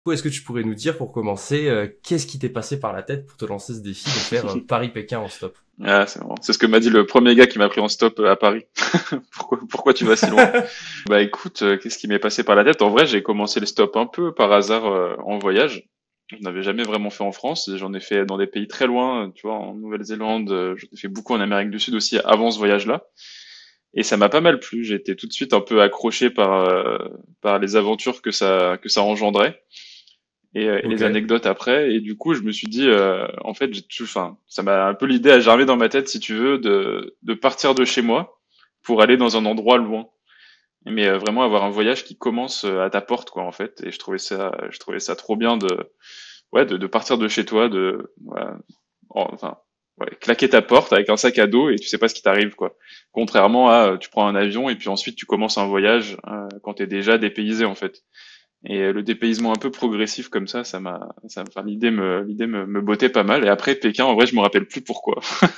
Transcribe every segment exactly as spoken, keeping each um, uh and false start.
Est-ce que tu pourrais nous dire, pour commencer, euh, qu'est-ce qui t'est passé par la tête pour te lancer ce défi de faire euh, Paris-Pékin en stop? Ah, c'est marrant. C'est ce que m'a dit le premier gars qui m'a pris en stop euh, à Paris. Pourquoi, pourquoi tu vas si loin? Bah écoute, euh, qu'est-ce qui m'est passé par la tête? En vrai, j'ai commencé le stop un peu par hasard euh, en voyage. Je n'avais jamais vraiment fait en France. J'en ai fait dans des pays très loin, euh, tu vois, en Nouvelle-Zélande. euh, J'en ai fait beaucoup en Amérique du Sud aussi avant ce voyage-là. Et ça m'a pas mal plu. J'ai été tout de suite un peu accroché par euh, par les aventures que ça que ça engendrait et, euh, et Ok. les anecdotes après. Et du coup, je me suis dit, euh, en fait, j'ai tout, enfin, ça m'a un peu l'idée à germer dans ma tête, si tu veux, de, de partir de chez moi pour aller dans un endroit loin. Mais euh, vraiment avoir un voyage qui commence euh, à ta porte, quoi, en fait. Et je trouvais ça, je trouvais ça trop bien de, ouais, de, de partir de chez toi, de, voilà, en- enfin, ouais, claquer ta porte avec un sac à dos et tu sais pas ce qui t'arrive, quoi. Contrairement à, euh, tu prends un avion et puis ensuite tu commences un voyage euh, quand t'es déjà dépaysé, en fait. Et euh, le dépaysement un peu progressif comme ça, ça m'a, ça, enfin, l'idée me, l'idée me, me bottait pas mal. Et après Pékin, en vrai, je me rappelle plus pourquoi.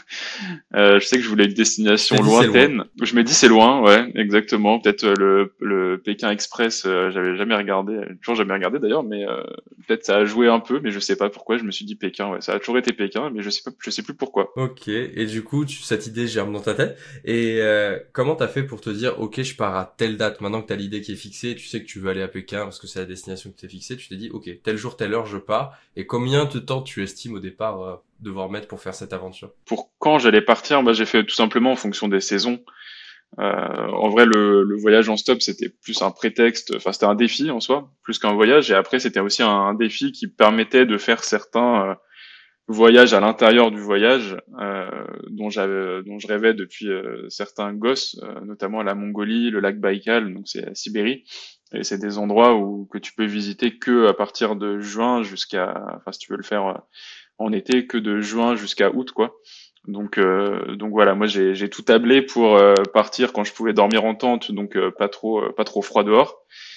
Euh, je sais que je voulais une Tu t'es destination dit c'est loin. lointaine. Je me dis c'est loin, ouais, exactement. Peut-être euh, le, le Pékin Express, euh, j'avais jamais regardé, toujours jamais regardé d'ailleurs, mais euh, peut-être ça a joué un peu, mais je sais pas pourquoi. Je me suis dit Pékin, ouais, ça a toujours été Pékin, mais je sais pas, je sais plus pourquoi. Ok. Et du coup, tu, cette idée germe dans ta tête. Et euh, comment t'as fait pour te dire, ok, je pars à telle date. Maintenant que t'as l'idée qui est fixée, tu sais que tu veux aller à Pékin parce que c'est la destination que t'es fixée. Tu t'es dit, ok, tel jour, telle heure, je pars. Et combien de temps tu estimes au départ euh, devoir mettre pour faire cette aventure? Pour quand j'allais partir, bah, j'ai fait tout simplement en fonction des saisons. Euh, en vrai, le, le voyage en stop, c'était plus un prétexte, enfin c'était un défi en soi, plus qu'un voyage. Et après, c'était aussi un, un défi qui permettait de faire certains euh, voyages à l'intérieur du voyage, euh, dont j'avais, dont je rêvais depuis euh, certains gosses, euh, notamment la Mongolie, le lac Baïkal, donc c'est la Sibérie. Et c'est des endroits où que tu peux visiter que à partir de juin jusqu'à, enfin si tu veux le faire euh, en été, que de juin jusqu'à août, quoi. Donc, euh, donc voilà, moi j'ai j'ai tout tablé pour euh, partir quand je pouvais dormir en tente, donc euh, pas trop euh, pas trop froid dehors,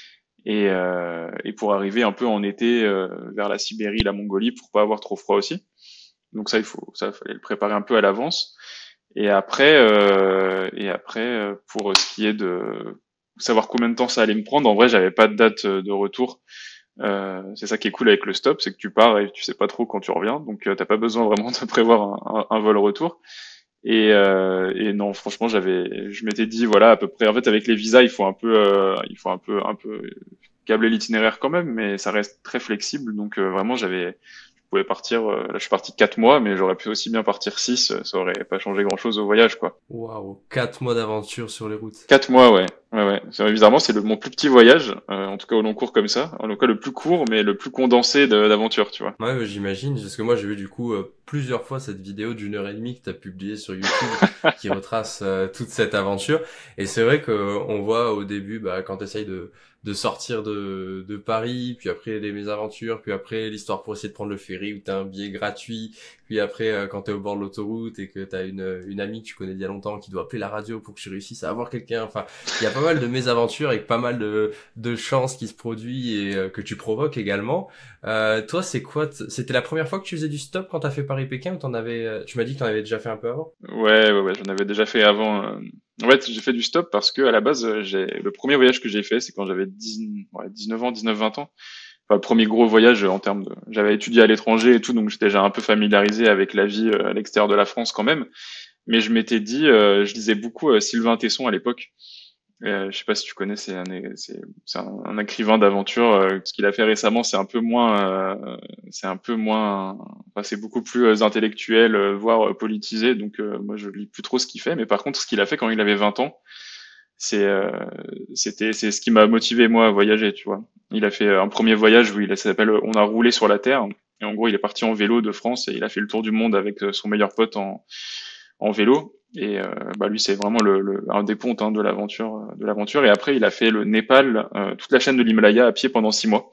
et euh, et pour arriver un peu en été euh, vers la Sibérie, la Mongolie, pour pas avoir trop froid aussi. Donc ça il faut ça fallait le préparer un peu à l'avance. Et après euh, et après euh, pour ce qui est de savoir combien de temps ça allait me prendre, en vrai j'avais pas de date euh, de retour. Euh, c'est ça qui est cool avec le stop, c'est que tu pars et tu sais pas trop quand tu reviens, donc euh, t'as pas besoin vraiment de prévoir un, un, un vol retour. Et, euh, et non, franchement, j'avais, je m'étais dit, voilà, à peu près. En fait, avec les visas, il faut un peu, euh, il faut un peu, un peu câbler l'itinéraire quand même, mais ça reste très flexible. Donc euh, vraiment, j'avais, je pouvais partir. Euh, là, je suis parti quatre mois, mais j'aurais pu aussi bien partir six. Ça aurait pas changé grand-chose au voyage, quoi. Waouh, quatre mois d'aventure sur les routes. Quatre mois, ouais, ouais, ouais. C'est- Bizarrement, c'est le, mon plus petit voyage, euh, en tout cas au long cours comme ça. En tout cas, le plus court, mais le plus condensé de- d'aventure, tu vois. Ouais, ouais, j'imagine, parce que moi j'ai vu du coup euh, plusieurs fois cette vidéo d'une heure et demie que tu as publiée sur YouTube qui retrace euh, toute cette aventure. Et c'est vrai que euh, on voit au début, bah, quand tu essayes de, de sortir de, de Paris, puis après les mésaventures, puis après l'histoire pour essayer de prendre le ferry où t'as un billet gratuit, puis après euh, quand t'es au bord de l'autoroute et que t'as une, une amie que tu connais d'il y a longtemps qui doit appeler la radio pour que tu réussisses à avoir quelqu'un. Enfin, il y a pas mal de mésaventures avec pas mal de, de chances qui se produisent et euh, que tu provoques également. Euh, toi, c'est quoi t- C'était la première fois que tu faisais du stop quand t'as fait Paris-Pékin ou t'en avais euh, tu m'as dit que t'en avais déjà fait un peu avant? Ouais, ouais, ouais, j'en avais déjà fait avant. euh. En fait, j'ai fait du stop parce que à la base, euh, j'ai le premier voyage que j'ai fait, c'est quand j'avais dix, ouais, dix-neuf ans, dix-neuf, vingt ans. Enfin, le premier gros voyage euh, en termes de. J'avais étudié à l'étranger et tout, donc j'étais déjà un peu familiarisé avec la vie euh, à l'extérieur de la France quand même. Mais je m'étais dit, euh, je lisais beaucoup euh, Sylvain Tesson à l'époque. Euh, je sais pas si tu connais, c'est un, c'est, c'est un, un écrivain d'aventure. Euh, ce qu'il a fait récemment, c'est un peu moins, euh, c'est un peu moins, enfin, c'est beaucoup plus euh, intellectuel, euh, voire euh, politisé. Donc euh, moi, je lis plus trop ce qu'il fait. Mais par contre, ce qu'il a fait quand il avait vingt ans, c'est, euh, c'était, c'est ce qui m'a motivé moi à voyager. Tu vois, il a fait un premier voyage où il ça s'appelle On a roulé sur la terre. Et en gros, il est parti en vélo de France et il a fait le tour du monde avec euh, son meilleur pote en en vélo. Et euh, bah lui, c'est vraiment le, le, un des pontes hein, de l'aventure, euh, de l'aventure. Et après, il a fait le Népal, euh, toute la chaîne de l'Himalaya à pied pendant six mois.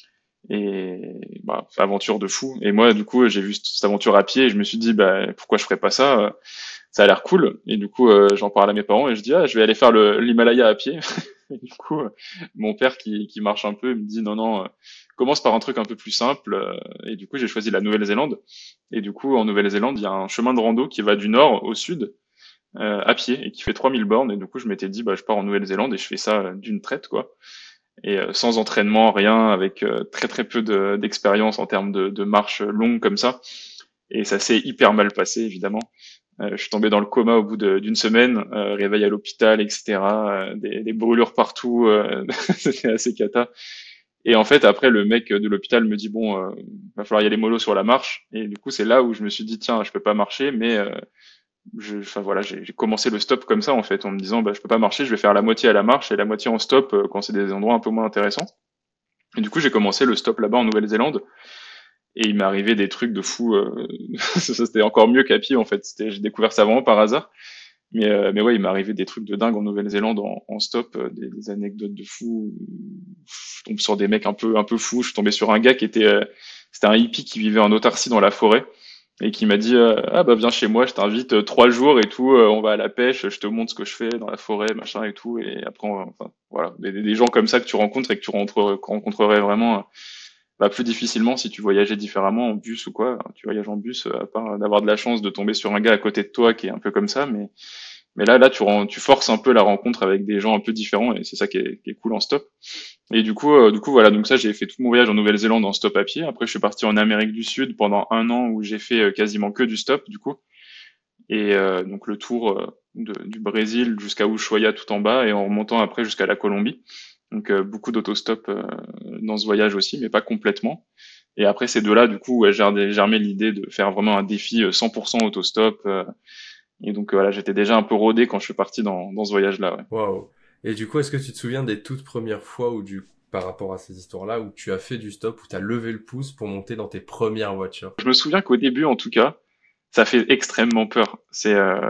Et bah, aventure de fou. Et moi, du coup, j'ai vu cette aventure à pied et je me suis dit, bah, pourquoi je ferais pas ça? Euh, Ça a l'air cool. Et du coup, euh, j'en parle à mes parents et je dis, ah, je vais aller faire le l'Himalaya à pied. Et du coup, euh, mon père qui, qui marche un peu, il me dit, non, non, euh, commence par un truc un peu plus simple. Euh, Et du coup, j'ai choisi la Nouvelle-Zélande. Et du coup, en Nouvelle-Zélande, il y a un chemin de rando qui va du nord au sud euh, à pied et qui fait trois mille bornes. Et du coup, je m'étais dit, bah, je pars en Nouvelle-Zélande et je fais ça euh, d'une traite, quoi. et euh, sans entraînement, rien, avec euh, très très peu de- d'expérience en termes de, de marche longue comme ça. Et ça s'est hyper mal passé, évidemment. Euh, je suis tombé dans le coma au bout de- d'une semaine, euh, réveil à l'hôpital, et cetera. euh, des, des brûlures partout, euh, c'était assez cata. Et en fait, après, le mec de l'hôpital me dit bon, euh, va falloir y aller mollo sur la marche. Et du coup, c'est là où je me suis dit tiens, je peux pas marcher, mais euh, je, enfin voilà, j'ai j'ai commencé le stop comme ça en fait, en me disant bah je peux pas marcher, je vais faire la moitié à la marche et la moitié en stop euh, quand c'est des endroits un peu moins intéressants. Et du coup, j'ai commencé le stop là-bas en Nouvelle-Zélande. Et il m'est arrivé des trucs de fou. Euh... ça, c'était encore mieux qu'à pied en fait. C'était, j'ai découvert ça vraiment par hasard. Mais, euh, mais ouais, il m'est arrivé des trucs de dingue en Nouvelle-Zélande en, en stop, euh, des, des anecdotes de fou. Je tombe sur des mecs un peu un peu fous. Je suis tombé sur un gars qui était, euh, c'était un hippie qui vivait en autarcie dans la forêt et qui m'a dit euh, ah bah viens chez moi, je t'invite euh, trois jours et tout. Euh, on va à la pêche, je te montre ce que je fais dans la forêt, machin et tout. Et après, on- enfin voilà, des, des gens comme ça que tu rencontres et que tu rencontrerais, rencontrerais vraiment. Euh, bah, plus difficilement si tu voyageais différemment en bus ou quoi. Tu voyages en bus, euh, à part d'avoir de la chance de tomber sur un gars à côté de toi qui est un peu comme ça, mais mais là, là, tu, rends- tu forces un peu la rencontre avec des gens un peu différents et c'est ça qui est, qui est cool en stop. Et du coup, euh, du coup, voilà. Donc ça, j'ai fait tout mon voyage en Nouvelle-Zélande en stop à pied. Après, je suis parti en Amérique du Sud pendant un an où j'ai fait euh, quasiment que du stop, du coup. Et euh, donc le tour euh, de- du Brésil jusqu'à Ushuaia tout en bas et en remontant après jusqu'à la Colombie. Donc euh, beaucoup d'autostop euh, dans ce voyage aussi, mais pas complètement. Et après ces deux-là, du coup, ouais, j'ai germé l'idée de faire vraiment un défi euh, cent pour cent autostop. euh, et donc euh, voilà, j'étais déjà un peu rodé quand je suis parti dans, dans ce voyage-là. Ouais. Waouh. Et du coup, est-ce que tu te souviens des toutes premières fois où du, par rapport à ces histoires-là, où tu as fait du stop, où tu as levé le pouce pour monter dans tes premières voitures? Je me souviens qu'au début, en tout cas, ça fait extrêmement peur. C'est euh,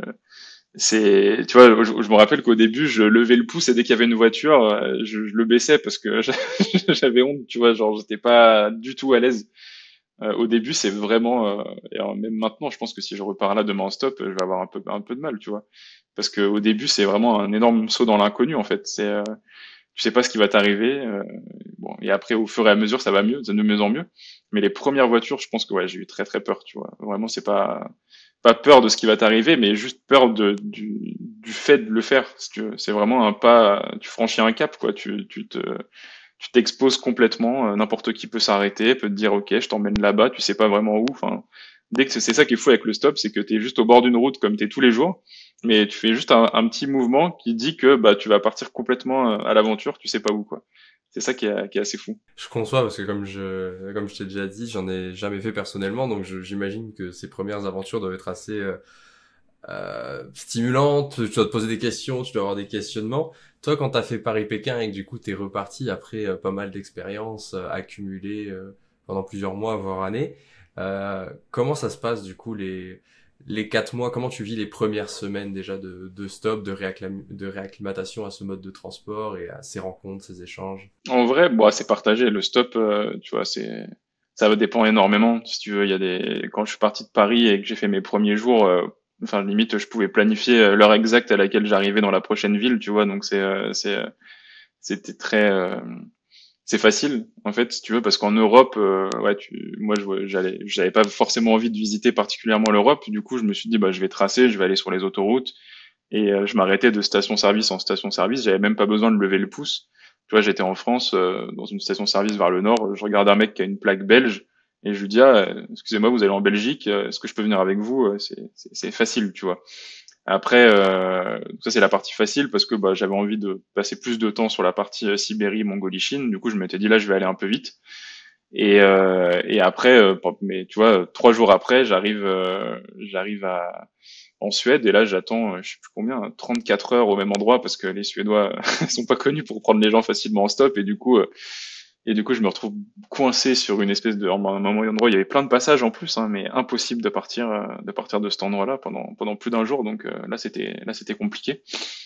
c'est, tu vois, je, je me rappelle qu'au début, je levais le pouce et dès qu'il y avait une voiture, euh, je, je le baissais parce que j'avais honte, tu vois, genre j'étais pas du tout à l'aise. Euh, au début, c'est vraiment, euh, et alors, même maintenant, je pense que si je repars là demain en stop, je vais avoir un peu un peu de mal, tu vois, parce que au début, c'est vraiment un énorme saut dans l'inconnu en fait. C'est, euh, tu sais pas ce qui va t'arriver. Euh, bon, et après, au fur et à mesure, ça va mieux, de mieux en mieux. Mais les premières voitures, je pense que ouais, j'ai eu très très peur, tu vois. Vraiment, c'est pas pas peur de ce qui va t'arriver, mais juste peur de du, du fait de le faire. Si tu veux. C'est vraiment un pas, tu franchis un cap, quoi. Tu tu te tu t'exposes complètement. euh, N'importe qui peut s'arrêter, peut te dire ok, je t'emmène là-bas. Tu sais pas vraiment où. Enfin, dès que c'est c'est ça qui est fou avec le stop, c'est que t'es juste au bord d'une route comme t'es tous les jours, mais tu fais juste un, un petit mouvement qui dit que bah tu vas partir complètement euh, à l'aventure. Tu sais pas où, quoi. C'est ça qui est, qui est assez fou. Je conçois parce que comme je, comme je t'ai déjà dit, j'en ai jamais fait personnellement, donc je- j'imagine que ces premières aventures doivent être assez euh, euh, stimulantes. Tu dois te poser des questions, tu dois avoir des questionnements. Toi, quand t'as fait Paris-Pékin et que du coup t'es reparti après euh, pas mal d'expériences euh, accumulées euh, pendant plusieurs mois voire années, euh, comment ça se passe du coup les les quatre mois? Comment tu vis les premières semaines déjà de de stop, de réacclim- de réacclimatation à ce mode de transport et à ces rencontres, ces échanges? En vrai, bon, c'est partagé. Le stop, euh, tu vois, c'est ça dépend énormément. Si tu veux, il y a des quand je suis parti de Paris et que j'ai fait mes premiers jours, euh, enfin limite, je pouvais planifier euh, l'heure exacte à laquelle j'arrivais dans la prochaine ville, tu vois. Donc c'est euh, c'est euh, c'était très euh, c'est facile en fait, si tu veux, parce qu'en Europe, euh, ouais, tu, moi, je j'allais, j'avais pas forcément envie de visiter particulièrement l'Europe. Du coup, je me suis dit, bah, je vais tracer, je vais aller sur les autoroutes. Et euh, je m'arrêtais de station-service en station-service, j'avais même pas besoin de lever le pouce. Tu vois, j'étais en France, euh, dans une station-service vers le nord, je regarde un mec qui a une plaque belge, et je lui dis, ah, euh, excusez-moi, vous allez en Belgique, euh, est-ce que je peux venir avec vous? Euh, C'est, c'est, c'est facile, tu vois. Après, euh, ça c'est la partie facile parce que bah, j'avais envie de passer plus de temps sur la partie euh, Sibérie, Mongolie, Chine. Du coup, je m'étais dit là, je vais aller un peu vite. Et, euh, et après, euh, mais tu vois, trois jours après, j'arrive, euh, j'arrive à en Suède et là, j'attends, euh, je sais plus combien, trente-quatre heures au même endroit parce que les Suédois sont pas connus pour prendre les gens facilement en stop et du coup, euh, et du coup, je me retrouve coincé sur une espèce de, un moment endroit. Il y avait plein de passages en plus, hein, mais impossible de partir, euh, de partir de cet endroit-là pendant pendant plus d'un jour. Donc euh, là, c'était là, c'était compliqué.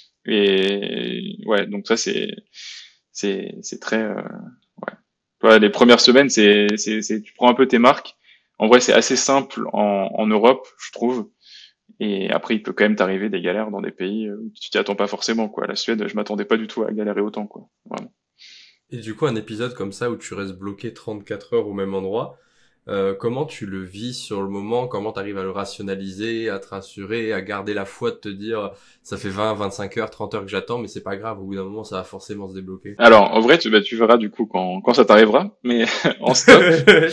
Et ouais, donc ça, c'est c'est c'est très euh, ouais. Ouais, les premières semaines, c'est, c'est, c'est, tu prends un peu tes marques. En vrai, c'est assez simple en, en Europe, je trouve. Et après, il peut quand même t'arriver des galères dans des pays où tu t'y attends pas forcément, quoi. La Suède, je m'attendais pas du tout à galérer autant, quoi. Vraiment. Et du coup, un épisode comme ça où tu restes bloqué trente-quatre heures au même endroit, Euh, comment tu le vis sur le moment? Comment tu arrives à le rationaliser, à te rassurer, à garder la foi de te dire ça fait vingt, vingt-cinq heures, trente heures que j'attends, mais c'est pas grave, au bout d'un moment ça va forcément se débloquer. Alors, en vrai, tu, bah, tu verras du coup quand, quand ça t'arrivera, mais en stop,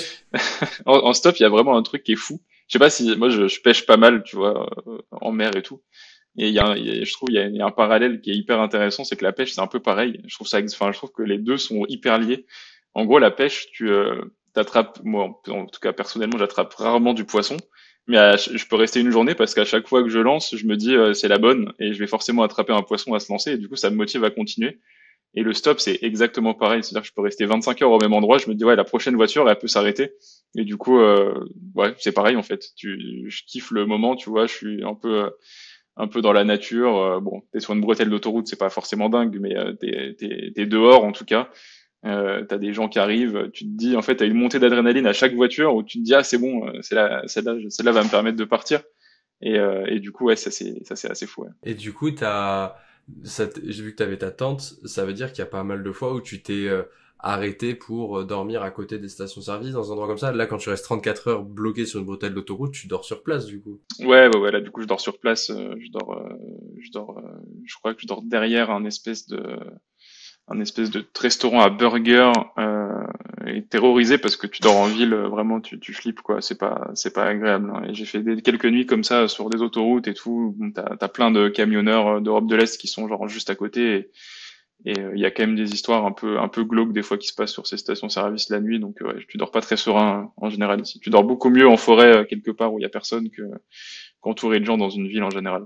en, en stop, il y a vraiment un truc qui est fou. Je sais pas si, moi, je, je pêche pas mal, tu vois, euh, en mer et tout. Et il y a, un- il y a- je trouve, il y, a, il y a un parallèle qui est hyper intéressant, c'est que la pêche, c'est un peu pareil. Je trouve ça, enfin, je trouve que les deux sont hyper liés. En gros, la pêche, tu euh, t'attrapes, moi, en, en tout cas, personnellement, j'attrape rarement du poisson, mais à ch- je peux rester une journée parce qu'à chaque fois que je lance, je me dis, euh, c'est la bonne, et je vais forcément attraper un poisson à se lancer, et du coup, ça me motive à continuer. Et le stop, c'est exactement pareil. C'est-à-dire que je peux rester vingt-cinq heures au même endroit. Je me dis, ouais, la prochaine voiture, elle peut s'arrêter. Et du coup, euh, ouais, c'est pareil, en fait. Tu, je kiffe le moment, tu vois. Je suis un peu, euh, un peu dans la nature. Euh, bon, t'es sur une bretelle d'autoroute, c'est pas forcément dingue, mais euh, t'es, t'es, t'es dehors, en tout cas. Euh, t'as des gens qui arrivent. Tu te dis, en fait, t'as une montée d'adrénaline à chaque voiture où tu te dis, ah, c'est bon, euh, c'est là, celle-là, celle-là va me permettre de partir. Et, euh, et du coup, ouais, ça c'est, ça c'est assez fou. Ouais. Et du coup, t'as, ça t- j'ai vu que t'avais ta tente, ça veut dire qu'il y a pas mal de fois où tu t'es euh, arrêté pour euh, dormir à côté des stations-service dans un endroit comme ça. Là, quand tu restes trente-quatre heures bloqué sur une bretelle d'autoroute, tu dors sur place, du coup. Ouais, ouais, ouais, là, du coup, je dors sur place, euh, je dors, euh, je dors, euh, je crois que je dors derrière un espèce de, un espèce de restaurant à burger, euh, et terrorisé parce que tu dors en ville, euh, vraiment, tu, tu flippes, quoi, c'est pas, c'est pas agréable, hein. Et j'ai fait des, quelques nuits comme ça sur des autoroutes et tout, bon, t'as, t'as plein de camionneurs euh, d'Europe de l'Est qui sont genre juste à côté et, et euh, il y a quand même des histoires un peu, un peu glauques des fois qui se passent sur ces stations-service la nuit, donc, euh, ouais, tu dors pas très serein, hein, en général ici. Tu dors beaucoup mieux en forêt, euh, quelque part où il y a personne que, qu'entouré de gens dans une ville en général.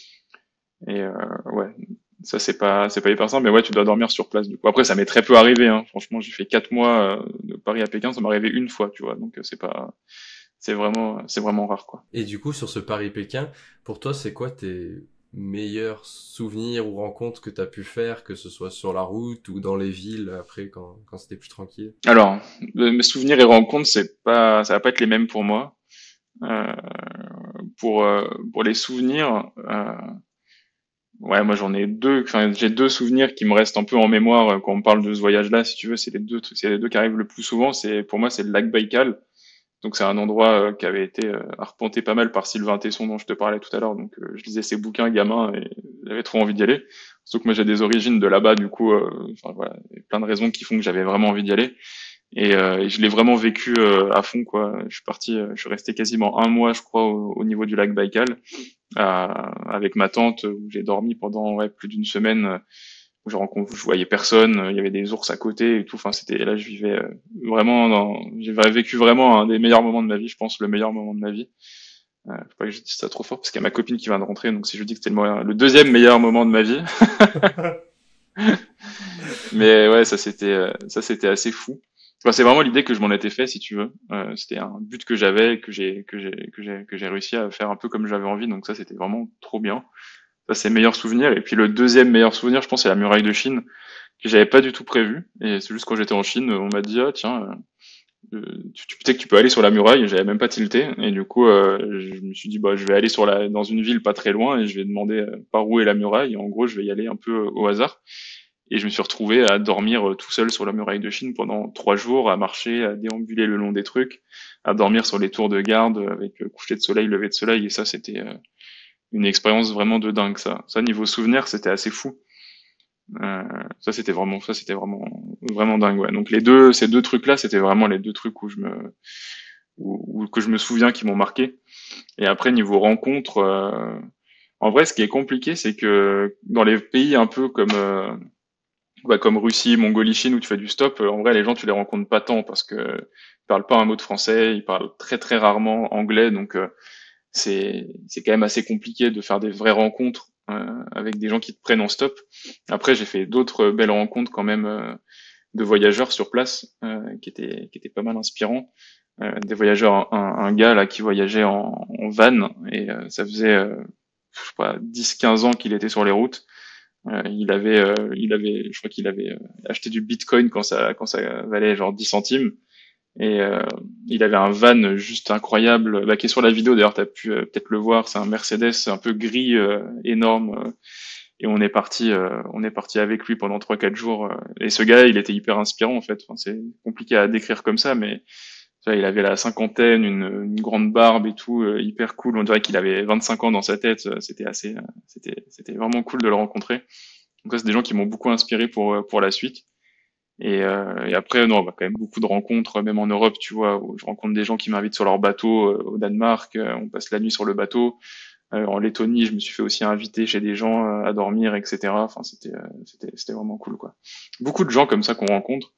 Et euh, ouais, ça c'est pas c'est pas hyper simple, mais ouais, tu dois dormir sur place du coup. Après, ça m'est très peu arrivé, hein. Franchement, j'ai fait quatre mois euh, de Paris à Pékin, ça m'est arrivé une fois, tu vois. Donc euh, c'est pas c'est vraiment c'est vraiment rare quoi. Et du coup, sur ce Paris-Pékin, pour toi, c'est quoi tes meilleurs souvenirs ou rencontres que t'as pu faire, que ce soit sur la route ou dans les villes après, quand, quand c'était plus tranquille? Alors, le- mes souvenirs et rencontres, c'est pas ça va pas être les mêmes pour moi. Euh, pour euh, pour les souvenirs, euh, ouais, moi j'en ai deux. Enfin, j'ai deux souvenirs qui me restent un peu en mémoire euh, quand on parle de ce voyage-là. Si tu veux, c'est les deux c'est les deux qui arrivent le plus souvent. C'est pour moi c'est le lac Baïkal. Donc c'est un endroit euh, qui avait été euh, arpenté pas mal par Sylvain Tesson dont je te parlais tout à l'heure. Donc euh, je lisais ses bouquins gamin et j'avais trop envie d'y aller. Surtout que moi j'ai des origines de là-bas, du coup, euh, enfin voilà, il y a plein de raisons qui font que j'avais vraiment envie d'y aller. Et, euh, et je l'ai vraiment vécu euh, à fond quoi. Je suis parti, euh, je suis resté quasiment un mois je crois au, au niveau du lac Baïkal euh, avec ma tante où j'ai dormi pendant ouais, plus d'une semaine. euh, où je rencontre, je voyais personne, euh, il y avait des ours à côté et tout. Enfin, c'était là, je vivais euh, vraiment dans, j'ai vécu vraiment un des meilleurs moments de ma vie, je pense le meilleur moment de ma vie. Euh, faut pas que je dise ça trop fort parce qu'il y a ma copine qui vient de rentrer, donc si je dis que c'était le, moyen- le deuxième meilleur moment de ma vie, mais ouais, ça c'était, euh, ça c'était assez fou. Enfin, c'est vraiment l'idée que je m'en étais fait, si tu veux. Euh, c'était un but que j'avais, que j'ai, que j'ai, que j'ai, que j'ai réussi à faire un peu comme j'avais envie. Donc ça, c'était vraiment trop bien. Ça, c'est meilleur souvenir. Et puis le deuxième meilleur souvenir, je pense, c'est la muraille de Chine que j'avais pas du tout prévu. Et c'est juste quand j'étais en Chine, on m'a dit, ah tiens, euh, tu, tu, peut-être que tu peux aller sur la muraille. J'avais même pas tilté. Et du coup, euh, je me suis dit, bah, je vais aller sur la, dans une ville pas très loin et je vais demander euh, par où est la muraille. Et en gros, je vais y aller un peu euh, au hasard. Et je me suis retrouvé à dormir euh, tout seul sur la muraille de Chine pendant trois jours, à marcher, à déambuler le long des trucs, à dormir sur les tours de garde avec euh, coucher de soleil, lever de soleil. Et ça, c'était euh, une expérience vraiment de dingue, ça. Ça, niveau souvenir, c'était assez fou. Euh, ça c'était vraiment ça c'était vraiment vraiment dingue, ouais. Donc les deux ces deux trucs là c'était vraiment les deux trucs où je me où, où- que je me souviens qui m'ont marqué. Et après niveau rencontre, euh, en vrai ce qui est compliqué c'est que dans les pays un peu comme euh, bah, comme Russie, Mongolie, Chine où tu fais du stop, euh, en vrai les gens tu les rencontres pas tant parce que ils parlent pas un mot de français, ils parlent très très rarement anglais, donc euh, c'est c'est quand même assez compliqué de faire des vraies rencontres euh, avec des gens qui te prennent en stop. Après, j'ai fait d'autres belles rencontres quand même euh, de voyageurs sur place euh, qui étaient qui étaient pas mal inspirants. Euh, des voyageurs, un, un gars là qui voyageait en, en van et euh, ça faisait euh, je sais pas dix quinze ans qu'il était sur les routes. Euh, il avait euh, il avait je crois qu'il avait euh, acheté du Bitcoin quand ça quand ça valait genre dix centimes. Et euh, il avait un van juste incroyable, bah, qui est sur la vidéo d'ailleurs, t'as pu euh, peut-être le voir, c'est un Mercedes un peu gris, euh, énorme. euh, et on est parti, euh, on est parti avec lui pendant trois quatre jours. euh, et ce gars, il était hyper inspirant en fait. Enfin, c'est compliqué à décrire comme ça, mais Tu vois, il avait la cinquantaine, une, une grande barbe et tout, euh, hyper cool. On dirait qu'il avait vingt-cinq ans dans sa tête. euh, C'était assez, euh, c'était, c'était vraiment cool de le rencontrer. Donc ça, c'est des gens qui m'ont beaucoup inspiré pour euh, pour la suite. Et, euh, et après, non, bah, quand même beaucoup de rencontres, même en Europe, tu vois, où je rencontre des gens qui m'invitent sur leur bateau euh, au Danemark. euh, on passe la nuit sur le bateau. Euh, en Lettonie, je me suis fait aussi inviter chez des gens euh, à dormir, et cetera. Enfin, c'était, euh, c'était, c'était vraiment cool, quoi. Beaucoup de gens comme ça qu'on rencontre.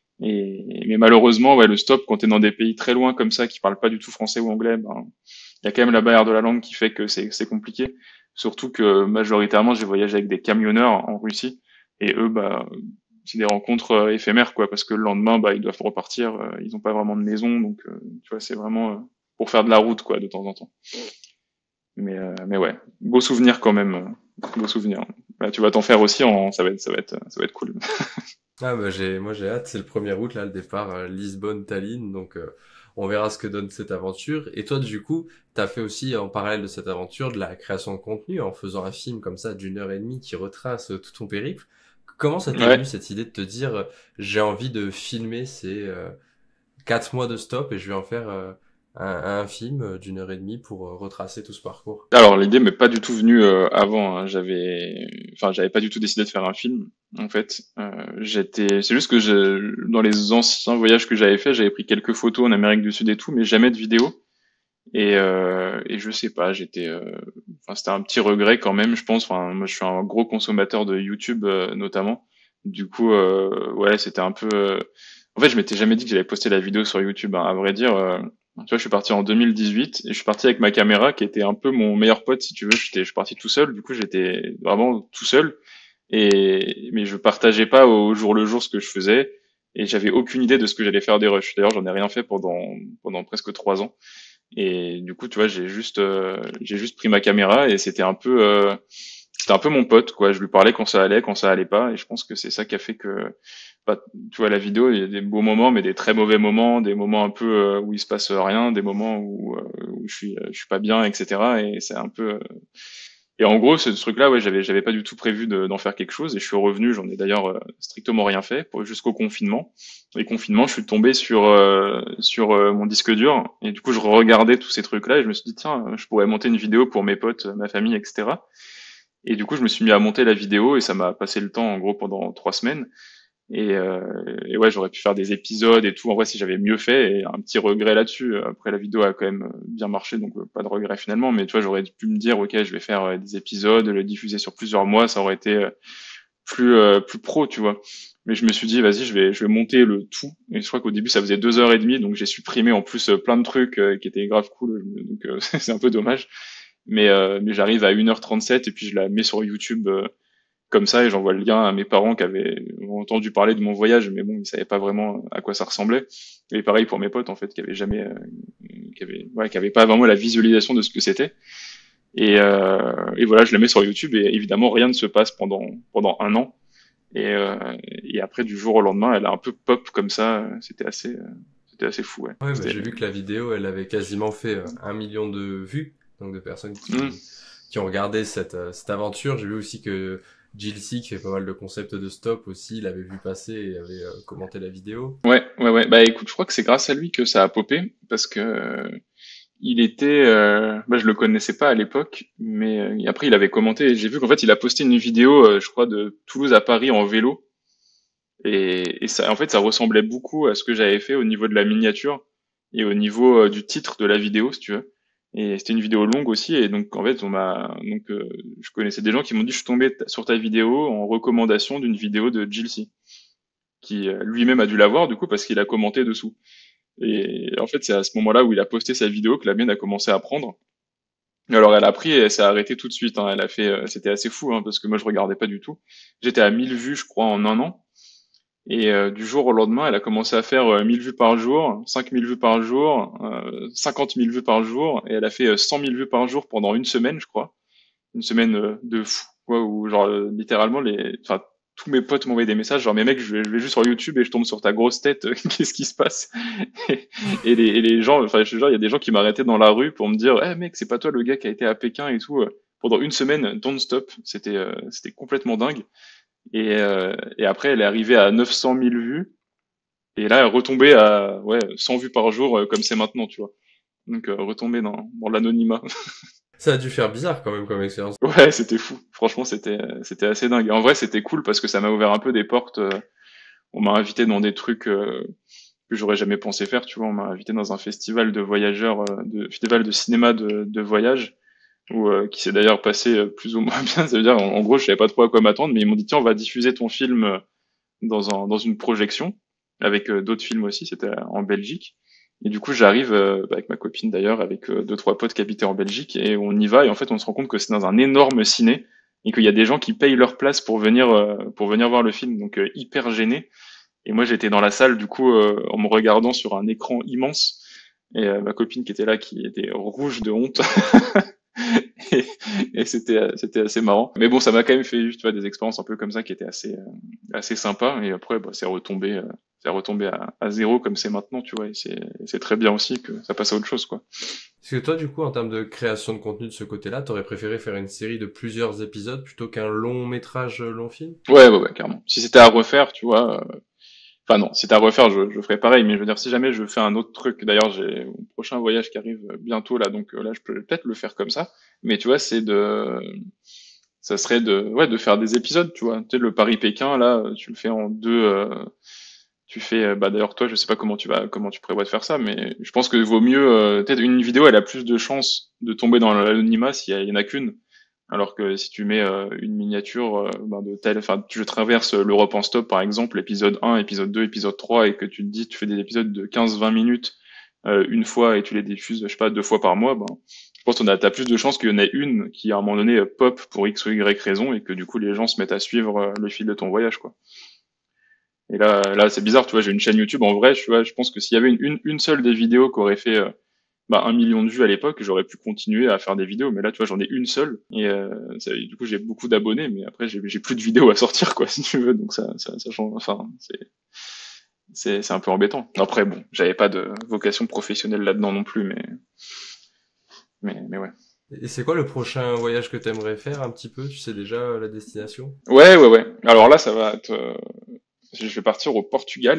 Et mais malheureusement, ouais, le stop quand t'es dans des pays très loin comme ça, qui parlent pas du tout français ou anglais, ben, il y a quand même la barrière de la langue qui fait que c'est c'est compliqué. Surtout que majoritairement, j'ai voyagé avec des camionneurs en Russie, et eux, bah, c'est des rencontres euh, éphémères, quoi, parce que le lendemain, bah, ils doivent repartir, euh, ils ont pas vraiment de maison, donc euh, tu vois, c'est vraiment euh, pour faire de la route, quoi, de temps en temps. Mais euh, mais ouais, beau souvenir quand même, euh, beau souvenir. Là, tu vas t'en faire aussi, en, ça va être ça va être ça va être cool. Ah bah j'ai moi j'ai hâte, c'est le premier août là le départ euh, Lisbonne-Tallinn, donc euh, on verra ce que donne cette aventure. Et toi du coup, t'as fait aussi en parallèle de cette aventure de la création de contenu en faisant un film comme ça d'une heure et demie qui retrace euh, tout ton périple. Comment ça t'est venu Ouais. cette idée de te dire euh, j'ai envie de filmer ces euh, quatre mois de stop et je vais en faire euh, un, un film euh, d'une heure et demie pour euh, retracer tout ce parcours? Alors l'idée m'est pas du tout venue euh, avant. hein. J'avais, enfin, j'avais pas du tout décidé de faire un film. En fait, euh, j'étais. C'est juste que je, dans les anciens voyages que j'avais fait, j'avais pris quelques photos en Amérique du Sud et tout, mais jamais de vidéo. Et euh, et je sais pas, j'étais. euh, Enfin, c'était un petit regret quand même, je pense. Enfin, moi, je suis un gros consommateur de YouTube euh, notamment. Du coup, euh, ouais, c'était un peu. euh, En fait, je m'étais jamais dit que j'allais poster la vidéo sur YouTube. hein. À vrai dire. euh, Tu vois, je suis parti en deux mille dix-huit et je suis parti avec ma caméra qui était un peu mon meilleur pote, si tu veux. J'étais, je suis parti tout seul. Du coup, j'étais vraiment tout seul. Et, mais je partageais pas au jour le jour ce que je faisais et j'avais aucune idée de ce que j'allais faire des rushs. D'ailleurs, j'en ai rien fait pendant, pendant presque trois ans. Et du coup, tu vois, j'ai juste, euh, j'ai juste pris ma caméra et c'était un peu, euh, c'était un peu mon pote, quoi. Je lui parlais quand ça allait, quand ça allait pas. Et je pense que c'est ça qui a fait que, bah, tu vois, la vidéo, il y a des beaux moments, mais des très mauvais moments, des moments un peu euh, où il se passe rien, des moments où, euh, où je suis, euh, je suis pas bien, et cetera. Et c'est un peu. euh, Et en gros, ce truc-là, ouais, j'avais, j'avais pas du tout prévu de- d'en faire quelque chose. Et je suis revenu, j'en ai d'ailleurs euh, strictement rien fait pour- jusqu'au confinement. Et confinement, je suis tombé sur euh, sur euh, mon disque dur. Et du coup, je regardais tous ces trucs-là et je me suis dit, tiens, je pourrais monter une vidéo pour mes potes, ma famille, et cetera. Et du coup, je me suis mis à monter la vidéo et ça m'a passé le temps en gros pendant trois semaines. Et, euh, et ouais, j'aurais pu faire des épisodes et tout. En vrai, si j'avais mieux fait, et un petit regret là-dessus. Après, la vidéo a quand même bien marché, donc euh, pas de regret finalement. Mais tu vois, j'aurais pu me dire, ok, je vais faire euh, des épisodes, le diffuser sur plusieurs mois, ça aurait été euh, plus euh, plus pro, tu vois. Mais je me suis dit, vas-y, je vais je vais monter le tout. Et je crois qu'au début, ça faisait deux heures et demie, donc j'ai supprimé en plus euh, plein de trucs euh, qui étaient grave cool. Donc euh, c'est un peu dommage. Mais euh, mais j'arrive à une heure trente-sept et puis je la mets sur YouTube. euh, comme ça et j'envoie le lien à mes parents qui avaient entendu parler de mon voyage mais bon ils savaient pas vraiment à quoi ça ressemblait et pareil pour mes potes en fait qui avaient jamais euh, qui avaient ouais qui avaient pas vraiment la visualisation de ce que c'était et euh, et voilà je la mets sur YouTube et évidemment rien ne se passe pendant pendant un an et euh, et après du jour au lendemain elle a un peu pop comme ça c'était assez euh, c'était assez fou ouais Ouais, bah, c'était j'ai vu que la vidéo, elle avait quasiment fait euh, un million de vues, donc de personnes Hmm. qui, qui ont regardé cette, euh, cette aventure. J'ai vu aussi que Jill C, qui fait pas mal de concepts de stop aussi, l'avait vu passer et avait euh, commenté la vidéo. ouais ouais ouais bah écoute je crois que c'est grâce à lui que ça a popé parce que il était, euh, moi je le connaissais pas à l'époque, mais euh, après il avait commenté et j'ai vu qu'en fait il a posté une vidéo, euh, je crois de Toulouse à Paris en vélo et, et ça, en fait ça ressemblait beaucoup à ce que j'avais fait au niveau de la miniature et au niveau euh, du titre de la vidéo si tu veux. Et c'était une vidéo longue aussi et donc en fait on m'a, donc euh, je connaissais des gens qui m'ont dit je suis tombé t- sur ta vidéo en recommandation d'une vidéo de Jill C, qui euh, lui-même a dû la voir du coup parce qu'il a commenté dessous. Et en fait c'est à ce moment-là où il a posté sa vidéo que la mienne a commencé à prendre. Alors elle a pris et elle s'est arrêtée tout de suite. hein. Elle a fait, euh, c'était assez fou hein, parce que moi je regardais pas du tout. J'étais à mille vues, je crois, en un an. Et euh, du jour au lendemain, elle a commencé à faire euh, mille vues par jour, cinq mille vues par jour, euh, cinquante mille vues par jour, et elle a fait euh, cent mille vues par jour pendant une semaine, je crois. Une semaine euh, de fou, quoi, où genre euh, littéralement les, enfin tous mes potes m'envoyaient des messages, genre mais mec, je vais, je vais juste sur YouTube et je tombe sur ta grosse tête, qu'est-ce qui se passe? et, et les, et les gens, enfin je te jure, il y a des gens qui m'arrêtaient dans la rue pour me dire, eh mec, c'est pas toi le gars qui a été à Pékin et tout, euh, pendant une semaine, don't stop, c'était euh, c'était complètement dingue. Et, euh, et après, elle est arrivée à neuf cent mille vues. Et là, retomber à ouais cent vues par jour euh, comme c'est maintenant, tu vois. Donc euh, retomber dans, dans l'anonymat. Ça a dû faire bizarre quand même comme expérience. Ouais, c'était fou. Franchement, c'était c'était assez dingue. Et en vrai, c'était cool parce que ça m'a ouvert un peu des portes. euh, On m'a invité dans des trucs euh, que j'aurais jamais pensé faire, tu vois. On m'a invité dans un festival de voyageurs, euh, de festival de cinéma de, de voyage, où, euh, qui s'est d'ailleurs passé euh, plus ou moins bien. Ça veut dire, en, en gros, je savais pas trop à quoi m'attendre, mais ils m'ont dit tiens, on va diffuser ton film euh, dans un, dans une projection avec euh, d'autres films aussi. C'était en Belgique. Et du coup, j'arrive euh, avec ma copine d'ailleurs, avec euh, deux trois potes qui habitaient en Belgique, et on y va. Et en fait, on se rend compte que c'est dans un énorme ciné et qu'il y a des gens qui payent leur place pour venir euh, pour venir voir le film. Donc euh, hyper gêné. Et moi, j'étais dans la salle, du coup, euh, en me regardant sur un écran immense. Et euh, ma copine qui était là, qui était rouge de honte. et et c'était euh, c'était assez marrant. Mais bon, ça m'a quand même fait, tu vois, des expériences un peu comme ça qui étaient assez euh, assez sympas. Et après, bah, c'est retombé, euh, c'est retombé à, à zéro comme c'est maintenant, tu vois. Et c'est c'est très bien aussi que ça passe à autre chose, quoi. Est-ce que toi, du coup, en termes de création de contenu de ce côté-là, t'aurais préféré faire une série de plusieurs épisodes plutôt qu'un long métrage, euh, long film? Ouais, ouais, ouais, carrément. Si c'était à refaire, tu vois. euh, Enfin non, si c'était à refaire, je, je ferais pareil. Mais je veux dire, si jamais je fais un autre truc, d'ailleurs, j'ai mon prochain voyage qui arrive bientôt là, donc euh, là, je peux peut-être le faire comme ça. Mais tu vois, c'est de ça serait de ouais de faire des épisodes, tu vois. Tu sais, le Paris-Pékin là, tu le fais en deux. euh, tu fais euh, bah d'ailleurs toi, je sais pas comment tu vas comment tu prévois de faire ça, mais je pense que vaut mieux euh, peut-être une vidéo, elle a plus de chances de tomber dans l'anonymat s'il y, y en a qu'une, alors que si tu mets euh, une miniature euh, ben, de telle, enfin je traverse l'Europe en stop par exemple, épisode un, épisode deux, épisode trois, et que tu te dis tu fais des épisodes de quinze vingt minutes euh, une fois et tu les diffuses, je sais pas, deux fois par mois, ben je pense qu'on a t'as plus de chances qu'il y en ait une qui à un moment donné euh, pop pour X ou Y raison et que du coup les gens se mettent à suivre euh, le fil de ton voyage, quoi. Et là, là c'est bizarre, tu vois, j'ai une chaîne YouTube, en vrai, tu vois, je pense que s'il y avait une, une, une seule des vidéos qui aurait fait euh, bah, un million de vues à l'époque, j'aurais pu continuer à faire des vidéos, mais là, tu vois, j'en ai une seule, et euh, ça, du coup, j'ai beaucoup d'abonnés, mais après, j'ai j'ai plus de vidéos à sortir, quoi, si tu veux, donc ça, ça, ça change, enfin, c'est c'est c'est un peu embêtant. Après, bon, j'avais pas de vocation professionnelle là-dedans non plus, mais mais mais ouais. Et c'est quoi le prochain voyage que t'aimerais faire un petit peu? Tu sais déjà euh, la destination? Ouais, ouais, ouais. Alors là, ça va être, euh, je vais partir au Portugal.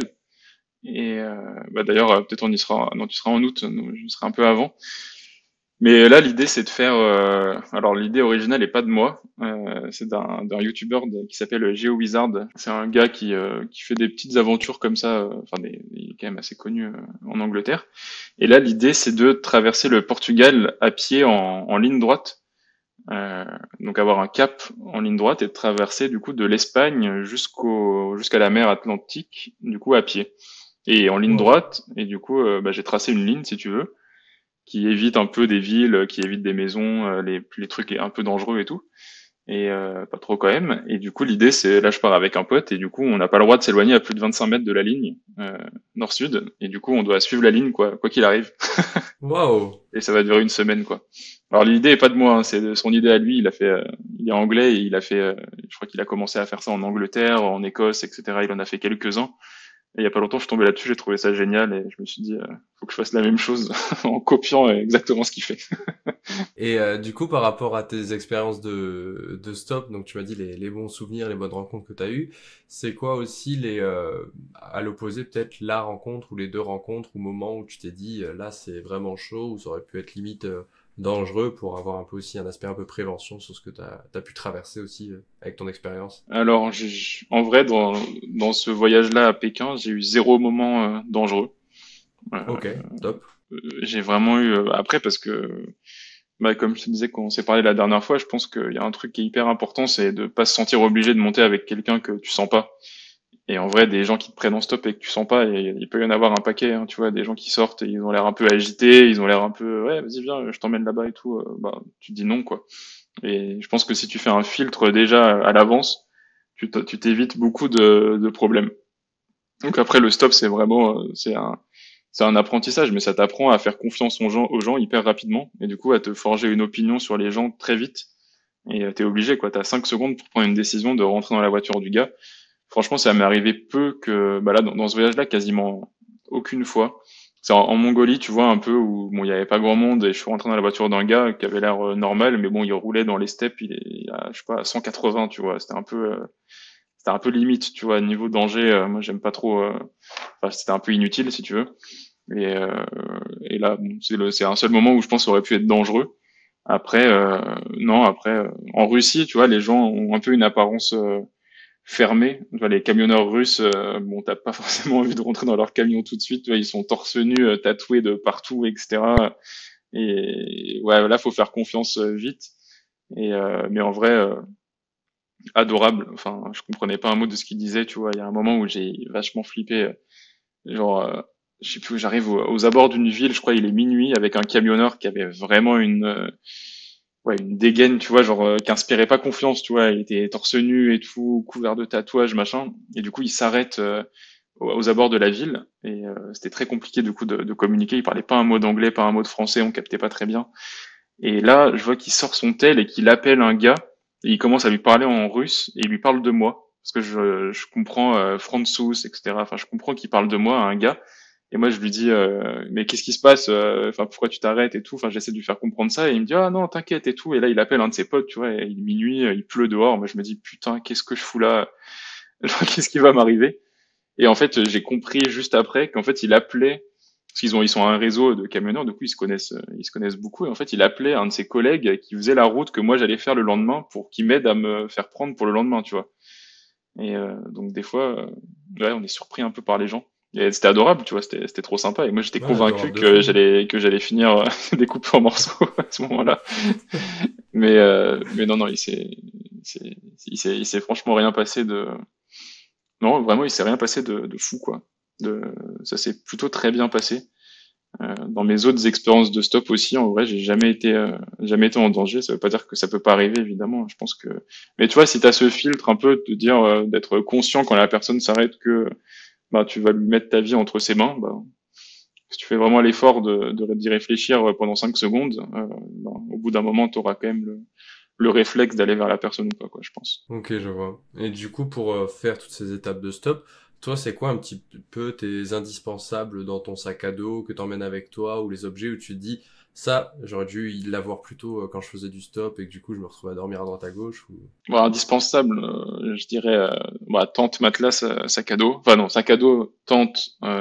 Et euh, bah d'ailleurs, euh, peut-être on y sera. Non, tu seras en août, nous, je serai un peu avant. Mais là, l'idée, c'est de faire. euh, Alors, l'idée originale est pas de moi. Euh, c'est d'un d'un YouTuber de- qui s'appelle GeoWizard. C'est un gars qui euh, qui fait des petites aventures comme ça. euh, Enfin, des, il est quand même assez connu euh, en Angleterre. Et là, l'idée, c'est de traverser le Portugal à pied en, en ligne droite. Euh, donc avoir un cap en ligne droite et de traverser du coup de l'Espagne jusqu'au jusqu'à la mer Atlantique, du coup à pied et en ligne Wow. droite. Et du coup, euh, bah, j'ai tracé une ligne, si tu veux, qui évite un peu des villes, qui évite des maisons, euh, les, les trucs un peu dangereux et tout. Et euh, pas trop quand même. Et du coup, l'idée, c'est, là, je pars avec un pote, et du coup, on n'a pas le droit de s'éloigner à plus de vingt-cinq mètres de la ligne, euh, nord-sud. Et du coup, on doit suivre la ligne, quoi, quoi qu'il arrive. Waouh. Et ça va durer une semaine, quoi. Alors, l'idée est pas de moi, hein, c'est de son idée à lui. Il a fait, euh, il est anglais, et il a fait, euh, je crois qu'il a commencé à faire ça en Angleterre, en Écosse, et cetera. Il en a fait quelques-uns. Et il y a pas longtemps, je suis tombé là-dessus, j'ai trouvé ça génial et je me suis dit, euh, faut que je fasse la même chose en copiant exactement ce qu'il fait. Et euh, du coup, par rapport à tes expériences de, de stop, donc tu m'as dit les, les bons souvenirs, les bonnes rencontres que tu as eues, c'est quoi aussi les, euh, à l'opposé peut-être la rencontre ou les deux rencontres ou moments où tu t'es dit euh, là c'est vraiment chaud ou ça aurait pu être limite euh, dangereux pour avoir un peu aussi un aspect un peu prévention sur ce que tu as pu traverser aussi euh, avec ton expérience. Alors, j'ai- en vrai, dans, dans ce voyage-là à Pékin, j'ai eu zéro moment euh, dangereux. Euh, Ok, top. j'ai vraiment eu, euh, après, parce que, bah, comme je te disais quand on s'est parlé la dernière fois, je pense qu'il y a un truc qui est hyper important, c'est de pas se sentir obligé de monter avec quelqu'un que tu sens pas. Et en vrai, des gens qui te prennent en stop et que tu sens pas, et il peut y en avoir un paquet, hein, tu vois, des gens qui sortent et ils ont l'air un peu agités, ils ont l'air un peu, ouais, vas-y, viens, je t'emmène là-bas et tout, euh, bah, tu te dis non, quoi. Et je pense que si tu fais un filtre déjà à l'avance, tu t- tu t'évites beaucoup de, de problèmes. Donc après, le stop, c'est vraiment, euh, c'est un, c'est un apprentissage, mais ça t'apprend à faire confiance aux gens, aux gens hyper rapidement, et du coup, à te forger une opinion sur les gens très vite. Et euh, t'es obligé, quoi. T'as cinq secondes pour prendre une décision de rentrer dans la voiture du gars. Franchement, ça m'est arrivé peu que, bah là, dans, dans ce voyage-là, quasiment aucune fois. C'est en, en Mongolie, tu vois, un peu où, bon, il y avait pas grand monde et je suis rentré dans la voiture d'un gars qui avait l'air euh, normal, mais bon, il roulait dans les steppes, il est, à, je sais pas, à cent quatre-vingts, tu vois. C'était un peu, euh, c'était un peu limite, tu vois, niveau danger. Euh, moi, j'aime pas trop. euh, Enfin, c'était un peu inutile, si tu veux. Et, euh, et là, bon, c'est le, c'est un seul moment où je pense que ça aurait pu être dangereux. Après, euh, non, après, euh, en Russie, tu vois, les gens ont un peu une apparence euh, fermée. Tu vois, les camionneurs russes, euh, bon, t'as pas forcément envie de rentrer dans leur camion tout de suite. Tu vois, ils sont torse nu, euh, tatoués de partout, et cetera. Et ouais, là, faut faire confiance euh, vite. Et euh, mais en vrai, euh, adorable. Enfin, je comprenais pas un mot de ce qu'il disait. Tu vois, il y a un moment où j'ai vachement flippé. euh, Genre, euh, je sais plus où j'arrive aux, aux abords d'une ville. Je crois il est minuit avec un camionneur qui avait vraiment une euh, ouais, une dégaine, tu vois, genre euh, qui inspirait pas confiance, tu vois, il était torse nu et tout, couvert de tatouages, machin, et du coup il s'arrête euh, aux, aux abords de la ville, et euh, c'était très compliqué du coup de, de communiquer, il parlait pas un mot d'anglais, pas un mot de français, on captait pas très bien, et là je vois qu'il sort son tel et qu'il appelle un gars, et il commence à lui parler en russe, et il lui parle de moi, parce que je, je comprends euh, Franzus, et cetera, enfin je comprends qu'il parle de moi à un gars, et moi, je lui dis, euh, mais qu'est-ce qui se passe? euh, Enfin, pourquoi tu t'arrêtes et tout? Enfin, j'essaie de lui faire comprendre ça, et il me dit, ah non, t'inquiète et tout. Et là, il appelle un de ses potes, tu vois, et il est minuit, euh, il pleut dehors. Moi, je me dis, putain, qu'est-ce que je fous là? Genre, qu'est-ce qui va m'arriver? Et en fait, j'ai compris juste après qu'en fait, il appelait, parce qu'ils ont, ils sont un réseau de camionneurs, du coup, ils se connaissent, euh, ils se connaissent beaucoup. Et en fait, il appelait un de ses collègues qui faisait la route que moi j'allais faire le lendemain pour qu'il m'aide à me faire prendre pour le lendemain, tu vois. Et euh, donc des fois, euh, ouais, on est surpris un peu par les gens. Et c'était adorable, tu vois, c'était c'était trop sympa. Et moi, j'étais Ouais, convaincu adorable de que fou. j'allais que j'allais finir euh, découpé en morceaux à ce moment-là. Mais euh, mais non non, il s'est c'est- il s'est il s'est franchement rien passé de non vraiment il s'est rien passé de, de fou quoi. De ça s'est plutôt très bien passé. Euh, dans mes autres expériences de stop aussi, en vrai, j'ai jamais été, euh, jamais été en danger. Ça veut pas dire que ça peut pas arriver, évidemment. Je pense que, mais tu vois, si t'as ce filtre un peu de dire, euh, d'être conscient quand la personne s'arrête que, bah, tu vas lui mettre ta vie entre ses mains, bah, si tu fais vraiment l'effort de, de, d'y réfléchir pendant cinq secondes, euh, bah, au bout d'un moment, t'auras quand même le, le réflexe d'aller vers la personne ou pas, quoi, je pense. Ok, je vois. Et du coup, pour euh, faire toutes ces étapes de stop, toi, c'est quoi un petit peu tes indispensables dans ton sac à dos que t'emmènes avec toi ou les objets où tu te dis, ça, j'aurais dû l'avoir plus tôt euh, quand je faisais du stop et que du coup, je me retrouvais à dormir à droite à gauche ou... Bon, indispensable, euh, je dirais, euh, bah, tente, matelas, sa- sac à dos. Enfin non, sac à dos, tente, euh,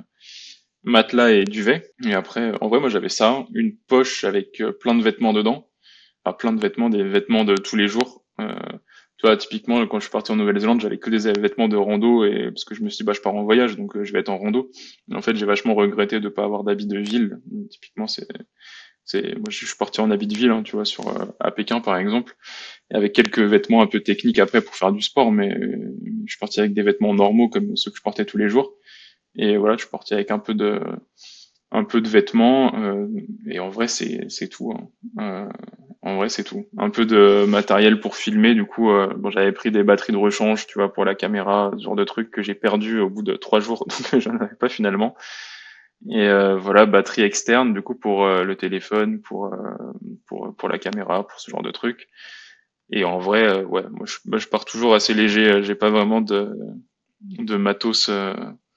matelas et duvet. Et après, en vrai, moi j'avais ça, une poche avec euh, plein de vêtements dedans. Enfin, plein de vêtements, des vêtements de tous les jours. Euh, tu vois, typiquement, quand je suis parti en Nouvelle-Zélande, j'avais que des vêtements de rando et parce que je me suis dit, bah, je pars en voyage, donc euh, je vais être en rando. Et en fait, j'ai vachement regretté de pas avoir d'habits de ville. Typiquement, c'est, c'est, moi, je suis parti en habit de ville, hein, tu vois, sur euh, à Pékin par exemple, et avec quelques vêtements un peu techniques après pour faire du sport, mais euh, je suis parti avec des vêtements normaux comme ceux que je portais tous les jours. Et voilà, je suis parti avec un peu de un peu de vêtements euh, et en vrai c'est c'est tout hein. Euh, en vrai c'est tout, un peu de matériel pour filmer du coup euh, bon j'avais pris des batteries de rechange tu vois pour la caméra, ce genre de trucs que j'ai perdu au bout de trois jours donc j'en avais pas finalement et euh, voilà batterie externe du coup pour euh, le téléphone pour euh, pour pour la caméra pour ce genre de trucs et en vrai euh, ouais moi je, moi, je pars toujours assez léger, j'ai pas vraiment de de matos euh,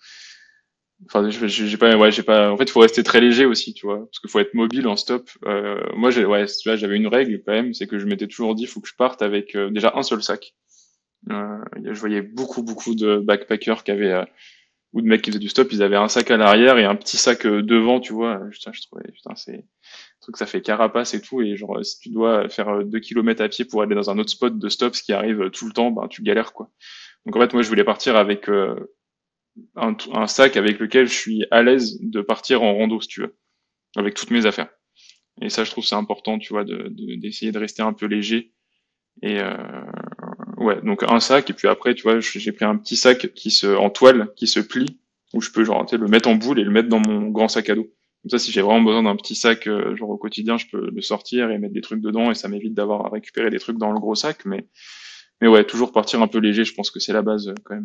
Enfin, je- je- j'ai pas, ouais, j'ai pas. En fait, il faut rester très léger aussi, tu vois, parce qu'il faut être mobile en stop. Euh, moi, j'ai, ouais, tu vois, j'avais une règle quand même, c'est que je m'étais toujours dit, il faut que je parte avec euh, déjà un seul sac. Euh, je voyais beaucoup, beaucoup de backpackers qui avaient, euh, ou de mecs qui faisaient du stop, ils avaient un sac à l'arrière et un petit sac euh, devant, tu vois. Putain, je trouvais, putain, c'est un truc, ça fait carapace et tout, et genre, si tu dois faire euh, deux kilomètres à pied pour aller dans un autre spot de stop, ce qui arrive euh, tout le temps, ben, tu galères, quoi. Donc en fait, moi, je voulais partir avec euh, un, un sac avec lequel je suis à l'aise de partir en rando, si tu veux, avec toutes mes affaires. Et ça, je trouve c'est important, tu vois, de, de- d'essayer de rester un peu léger. Et euh, ouais, donc un sac, et puis après, tu vois, j'ai pris un petit sac qui se, en toile, qui se plie, où je peux genre, tu sais, le mettre en boule et le mettre dans mon grand sac à dos. Comme ça, si j'ai vraiment besoin d'un petit sac, euh, genre au quotidien, je peux le sortir et mettre des trucs dedans, et ça m'évite d'avoir à récupérer des trucs dans le gros sac. Mais, mais ouais, toujours partir un peu léger, je pense que c'est la base euh, quand même.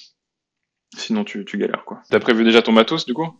Sinon, tu, tu galères, quoi. T'as prévu déjà ton matos, du coup?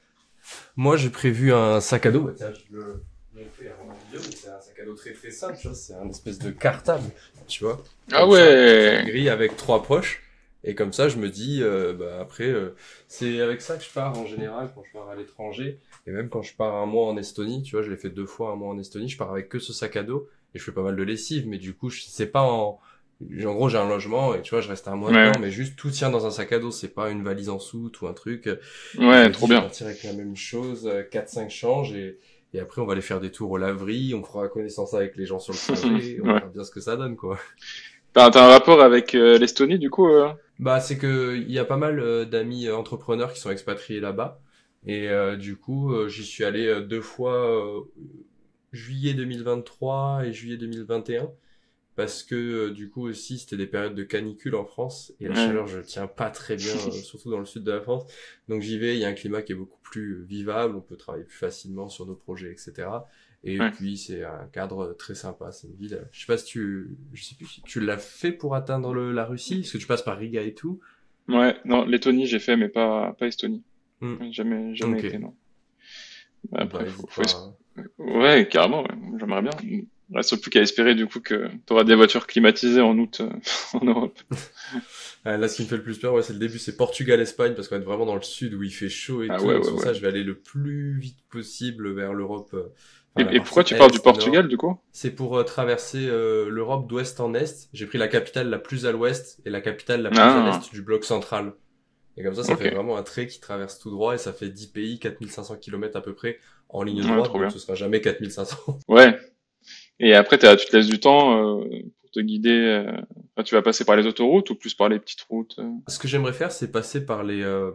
Moi, j'ai prévu un sac à dos. Bah, tiens, je le montrer avant la vidéo, mais c'est un sac à dos très très simple, tu vois. C'est un espèce de cartable, tu vois. Ah Comme ça, ouais! gris avec trois poches. Et comme ça, je me dis, euh, bah, après, euh, c'est avec ça que je pars en général quand je pars à l'étranger. Et même quand je pars un mois en Estonie, tu vois, je l'ai fait deux fois un mois en Estonie, je pars avec que ce sac à dos. Et je fais pas mal de lessive, mais du coup, je- c'est pas en, En gros, j'ai un logement et tu vois, je reste un mois Ouais, dedans, mais juste tout tient dans un sac à dos. C'est pas une valise en soute ou un truc. Et je ouais, me dis, trop je vais bien. partir avec la même chose, euh, quatre cinq changes et, et après on va aller faire des tours aux laveries, on fera connaissance avec les gens sur le trajet, on Ouais. verra bien ce que ça donne, quoi. T'as, t'as un rapport avec euh, l'Estonie, du coup euh Bah, c'est que il y a pas mal euh, d'amis euh, entrepreneurs qui sont expatriés là-bas. Et euh, du coup, euh, j'y suis allé euh, deux fois, euh, juillet deux mille vingt-trois et juillet deux mille vingt et un. Parce que euh, du coup aussi, c'était des périodes de canicule en France. Et la Ouais. chaleur, je tiens pas très bien, euh, surtout dans le sud de la France. Donc j'y vais, il y a un climat qui est beaucoup plus vivable, on peut travailler plus facilement sur nos projets, et cetera. Et Ouais. puis c'est un cadre très sympa, c'est une ville. euh, Je sais pas si tu, je sais plus si tu l'as fait pour atteindre le- la Russie, parce que tu passes par Riga et tout. Ouais, non, Lettonie j'ai fait, mais pas, pas Estonie. Hmm. Jamais, jamais Ok. été, non. Bah, Bah, après, faut, hésite faut es- pas. ouais, carrément, ouais, j'aimerais bien. Il reste plus qu'à espérer, du coup, que t'auras des voitures climatisées en août, euh, en Europe. Euh, Là, ce qui me fait le plus peur, ouais, c'est le début, c'est Portugal-Espagne, parce qu'on va être vraiment dans le sud où il fait chaud et Ah tout. ouais, Donc ouais, sur ouais. ça, je vais aller le plus vite possible vers l'Europe, euh, Et, enfin la et pourquoi partie tu pars du est, nord. Portugal, du coup? C'est pour euh, traverser euh, l'Europe d'ouest en est. J'ai pris la capitale la plus à l'ouest et la capitale la plus à Ah, l'est du bloc central. Et comme ça, ça ok. fait vraiment un trait qui traverse tout droit et ça fait dix pays, quatre mille cinq cents kilomètres à peu près en ligne Ouais, droite. trop Donc bien. ce sera jamais quatre mille cinq cents. Ouais. Et après, t'as, tu te laisses du temps, euh, pour te guider, euh, enfin, tu vas passer par les autoroutes ou plus par les petites routes? euh Ce que j'aimerais faire, c'est passer par les, euh,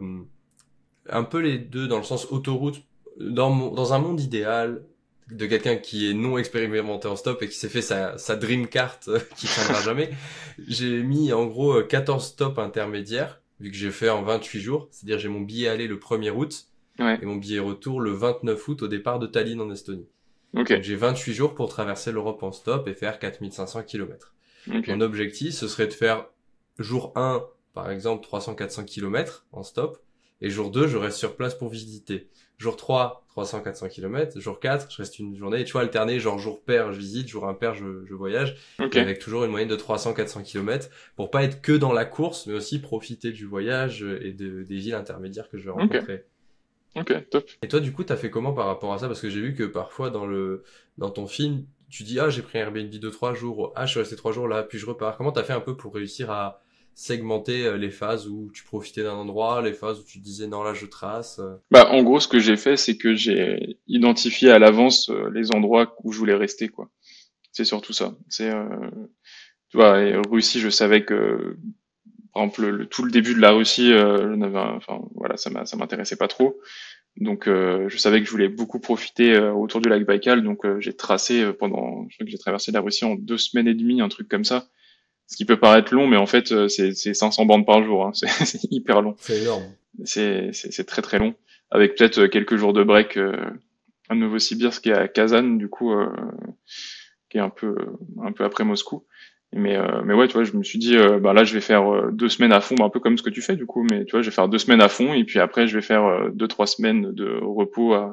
un peu les deux dans le sens autoroute. Dans, mon- dans un monde idéal de quelqu'un qui est non expérimenté en stop et qui s'est fait sa, sa dream cart euh, qui tiendra jamais, j'ai mis en gros euh, quatorze stops intermédiaires vu que j'ai fait en vingt-huit jours. C'est-à-dire j'ai mon billet aller le premier août Ouais. et mon billet retour le vingt-neuf août au départ de Tallinn en Estonie. Ok. Donc j'ai vingt-huit jours pour traverser l'Europe en stop et faire quatre mille cinq cents kilomètres. Ok. Mon objectif, ce serait de faire jour un, par exemple, trois cents à quatre cents kilomètres en stop. Et jour deux, je reste sur place pour visiter. Jour trois, trois cents à quatre cents kilomètres. Jour quatre, je reste une journée. Et tu vois, alterner, genre jour pair, je visite. Jour impair, je, je voyage. Ok. Et avec toujours une moyenne de trois cents à quatre cents kilomètres. Pour pas être que dans la course, mais aussi profiter du voyage et de, des villes intermédiaires que je vais Ok. rencontrer. Ok. Top. Et toi, du coup, t'as fait comment par rapport à ça? Parce que j'ai vu que parfois dans le dans ton film, tu dis ah j'ai pris un Airbnb de trois jours, ah je suis resté trois jours là, puis je repars. Comment t'as fait un peu pour réussir à segmenter euh, les phases où tu profitais d'un endroit, les phases où tu disais non là je trace. euh. Bah, en gros, ce que j'ai fait, c'est que j'ai identifié à l'avance euh, les endroits où je voulais rester, quoi. C'est surtout ça. C'est, euh, tu vois, et Russie, je savais que, par exemple, le, le- tout le début de la Russie, euh, je n'avais, un- enfin, voilà, ça m'a, ça m'intéressait pas trop. Donc, euh, je savais que je voulais beaucoup profiter euh, autour du lac Baïkal. Donc, euh, j'ai tracé euh, pendant, je crois que j'ai traversé la Russie en deux semaines et demie, un truc comme ça. Ce qui peut paraître long, mais en fait, euh, c'est, c'est cinq cents bandes par jour. Hein. C'est, c'est hyper long. C'est énorme. C'est, c'est, c'est très très long, avec peut-être euh, quelques jours de break euh, à Novosibirsk et à Kazan, du coup, euh, qui est un peu euh, un peu après Moscou. Mais euh, mais ouais, tu vois, je me suis dit, euh, bah là, je vais faire euh, deux semaines à fond, bah, un peu comme ce que tu fais du coup. Mais tu vois, je vais faire deux semaines à fond et puis après, je vais faire euh, deux trois semaines de repos à,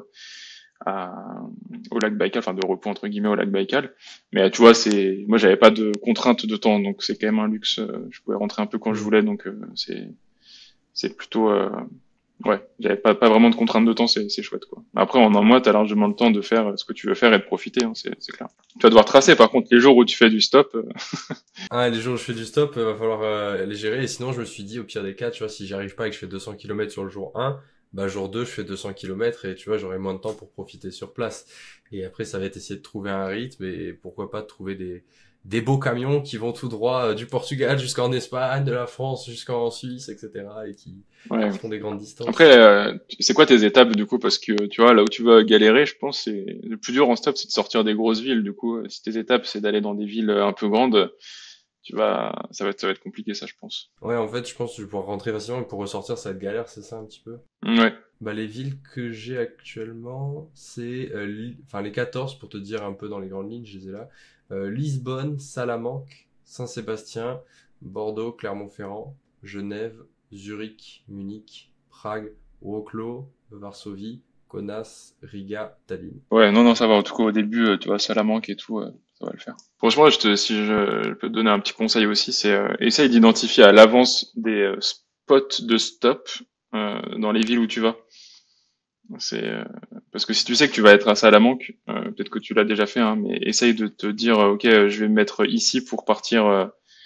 à au lac Baïkal, enfin de repos entre guillemets au lac Baïkal. Mais euh, tu vois, c'est moi, j'avais pas de contrainte de temps, donc c'est quand même un luxe. euh, Je pouvais rentrer un peu quand je Hmm. voulais, donc euh, c'est c'est plutôt euh, ouais, j'avais pas, pas vraiment de contraintes de temps, c'est, c'est chouette, quoi. Après, en un mois, t'as largement le temps de faire ce que tu veux faire et de profiter, hein, c'est, c'est clair. Tu vas devoir tracer, par contre, les jours où tu fais du stop, euh, Ah, les jours où je fais du stop, euh, va falloir euh, les gérer. Et sinon, je me suis dit, au pire des cas, tu vois, si j'arrive pas et que je fais deux cents kilomètres sur le jour un, bah, jour deux, je fais deux cents kilomètres et tu vois, j'aurai moins de temps pour profiter sur place. Et après, ça va être essayer de trouver un rythme et pourquoi pas de trouver des, des beaux camions qui vont tout droit euh, du Portugal jusqu'en Espagne, de la France jusqu'en Suisse, et cetera et qui, ouais. qui font des grandes distances. Après, euh, c'est quoi tes étapes, du coup, parce que, tu vois, là où tu vas galérer, je pense, c'est, le plus dur en stop, c'est de sortir des grosses villes, du coup, euh, si tes étapes, c'est d'aller dans des villes euh, un peu grandes, tu vas, ça va être, ça va être compliqué, ça, je pense. Ouais, en fait, je pense que je vais pouvoir rentrer facilement et pour ressortir, ça va être galère, c'est ça un petit peu? Ouais. Bah, les villes que j'ai actuellement, c'est, euh, Li- enfin, les quatorze pour te dire un peu dans les grandes lignes, je les ai là. Euh, Lisbonne, Salamanque, Saint-Sébastien, Bordeaux, Clermont-Ferrand, Genève, Zurich, Munich, Prague, Wrocław, Varsovie, Kaunas, Riga, Tallinn. Ouais, non, non, ça va. En tout cas, au début, euh, tu vois, Salamanque et tout, euh, ça va le faire. Franchement, je te, si je, je peux te donner un petit conseil aussi, c'est euh, essaye d'identifier à l'avance des euh, spots de stop euh, dans les villes où tu vas. C'est euh, parce que si tu sais que tu vas être à Salamanque, euh, peut-être que tu l'as déjà fait, hein, mais essaye de te dire, euh, ok, euh, je vais me mettre ici pour partir, euh,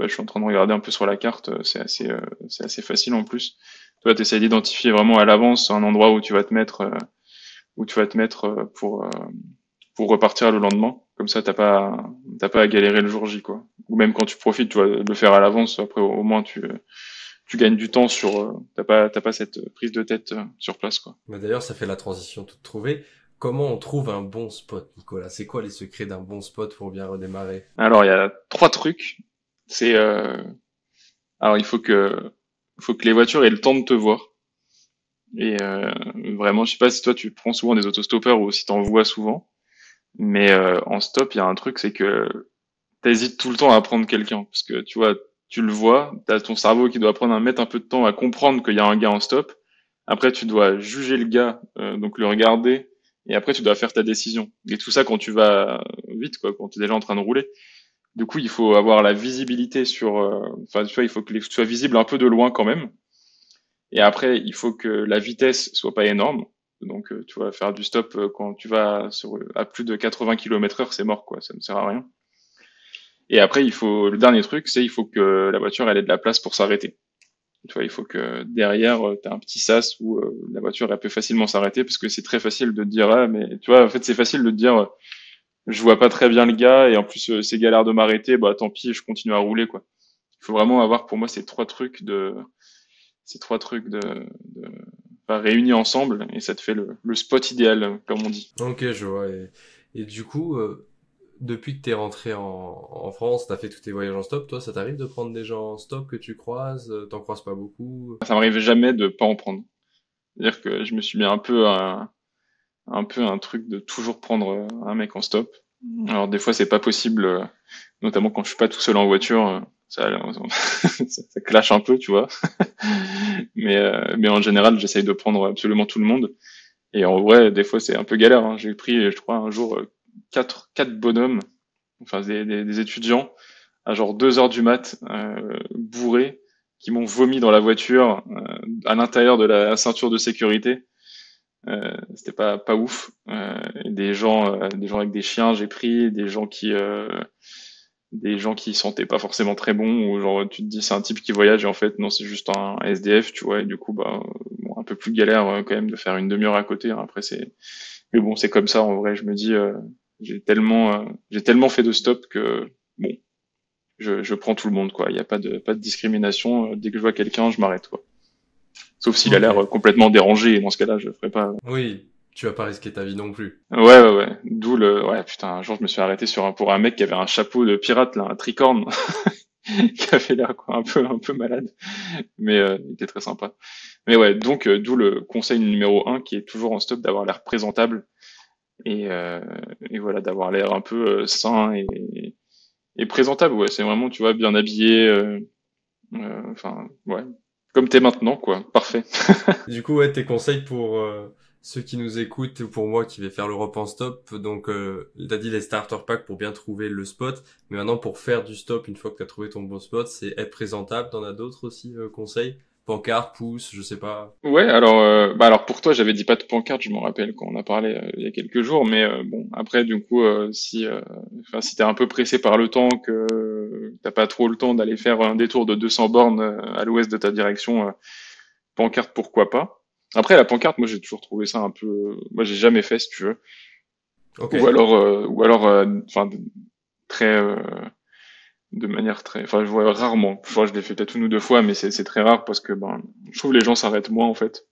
vois, je suis en train de regarder un peu sur la carte, euh, c'est assez, euh, c'est assez facile en plus. Toi, tu essaies d'identifier vraiment à l'avance un endroit où tu vas te mettre, euh, où tu vas te mettre euh, pour, euh, pour repartir le lendemain. Comme ça, t'as pas, t'as pas à galérer le jour J, quoi. Ou même quand tu profites, tu vas le faire à l'avance. Après, au moins, tu, tu gagnes du temps sur, euh, t'as pas, t'as pas cette prise de tête euh, sur place, quoi. Mais d'ailleurs, ça fait la transition toute trouvée. Comment on trouve un bon spot, Nicolas? C'est quoi les secrets d'un bon spot pour bien redémarrer? Alors, il y a trois trucs. C'est, euh, alors il faut que, il faut que les voitures aient le temps de te voir. Et euh, vraiment, je sais pas si toi tu prends souvent des autostoppeurs ou si t'en vois souvent, mais euh, en stop, il y a un truc, c'est que t'hésites tout le temps à prendre quelqu'un, parce que tu vois, tu le vois, t'as ton cerveau qui doit prendre un mettre un peu de temps à comprendre qu'il y a un gars en stop. Après, tu dois juger le gars, euh, donc le regarder, et après tu dois faire ta décision. Et tout ça quand tu vas vite, quoi, quand tu es déjà en train de rouler. Du coup, il faut avoir la visibilité sur, euh, enfin, tu vois, il faut que les- que tu sois visible un peu de loin quand même. Et après, il faut que la vitesse soit pas énorme. Donc, euh, tu vas faire du stop euh, quand tu vas sur, à plus de quatre-vingts kilomètres heure, c'est mort, quoi. Ça ne sert à rien. Et après, il faut, le dernier truc, c'est il faut que la voiture, elle ait de la place pour s'arrêter. Tu vois, il faut que derrière, tu as un petit sas où euh, la voiture, elle peut facilement s'arrêter parce que c'est très facile de te dire, ah, mais tu vois, en fait, c'est facile de te dire, euh, je vois pas très bien le gars et en plus, euh, c'est galère de m'arrêter, bah, tant pis, je continue à rouler, quoi. Il faut vraiment avoir, pour moi, ces trois trucs de, ces trois trucs de, de enfin, réunis ensemble et ça te fait le, le spot idéal, comme on dit. Ok, je vois. Et, et du coup, euh, depuis que t'es rentré en, en France, t'as fait tous tes voyages en stop, toi, ça t'arrive de prendre des gens en stop que tu croises? euh, T'en croises pas beaucoup? Ça m'arrive jamais de pas en prendre. C'est-à-dire que je me suis mis un peu un, un peu un truc de toujours prendre euh, un mec en stop. Alors des fois c'est pas possible, euh, notamment quand je suis pas tout seul en voiture, euh, ça, ça, ça clash un peu, tu vois. mais euh, mais en général j'essaye de prendre absolument tout le monde. Et en vrai des fois c'est un peu galère. Hein. J'ai pris je crois un jour euh, quatre quatre bonhommes, enfin des, des, des étudiants à genre deux heures du mat, euh, bourrés, qui m'ont vomi dans la voiture, euh, à l'intérieur de la ceinture de sécurité. Euh, c'était pas pas ouf. Euh, des gens, euh, des gens avec des chiens, j'ai pris des gens qui, euh, des gens qui sentaient pas forcément très bon, ou genre tu te dis c'est un type qui voyage et en fait non c'est juste un S D F, tu vois. Et du coup bah bon, un peu plus galère euh, quand même de faire une demi-heure à côté. Hein. Après c'est, mais bon c'est comme ça en vrai. Je me dis euh, j'ai tellement, euh, j'ai tellement fait de stop que bon je, je prends tout le monde quoi. Il y a pas de pas de discrimination. Dès que je vois quelqu'un je m'arrête quoi. Sauf s'il a Ok. l'air complètement dérangé, et dans ce cas-là, je ferai pas. Oui, tu vas pas risquer ta vie non plus. Ouais, ouais, ouais. D'où le, ouais, putain, un jour, je me suis arrêté sur un, pour un mec qui avait un chapeau de pirate, là, un tricorne, qui avait l'air, quoi, un peu, un peu malade. Mais, euh, il était très sympa. Mais ouais, donc, euh, d'où le conseil numéro un, qui est toujours en stop, d'avoir l'air présentable. Et, euh, et voilà, d'avoir l'air un peu euh, sain et, et présentable, ouais. C'est vraiment, tu vois, bien habillé, euh, euh, enfin, ouais. Comme t'es maintenant, quoi. Parfait. Du coup, ouais, tes conseils pour euh, ceux qui nous écoutent ou pour moi qui vais faire l'Europe en stop. Donc, euh, t'as dit les starter packs pour bien trouver le spot. Mais maintenant, pour faire du stop, une fois que t'as trouvé ton bon spot, c'est être présentable. T'en as d'autres aussi euh, conseils? Pancarte, pouce, je sais pas. Ouais, alors, euh, bah alors pour toi, j'avais dit pas de pancarte, je m'en rappelle quand on a parlé euh, il y a quelques jours, mais euh, bon, après du coup, euh, si, euh, enfin, si t'es un peu pressé par le temps, que euh, t'as pas trop le temps d'aller faire un détour de deux cents bornes euh, à l'ouest de ta direction, euh, pancarte pourquoi pas. Après la pancarte, moi j'ai toujours trouvé ça un peu, moi j'ai jamais fait si tu veux, Ok. ou alors, euh, ou alors, euh, enfin très, euh, de manière très, enfin je vois rarement, je vois je l'ai fait peut-être une ou deux fois, mais c'est c'est très rare parce que ben, je trouve les gens s'arrêtent moins en fait.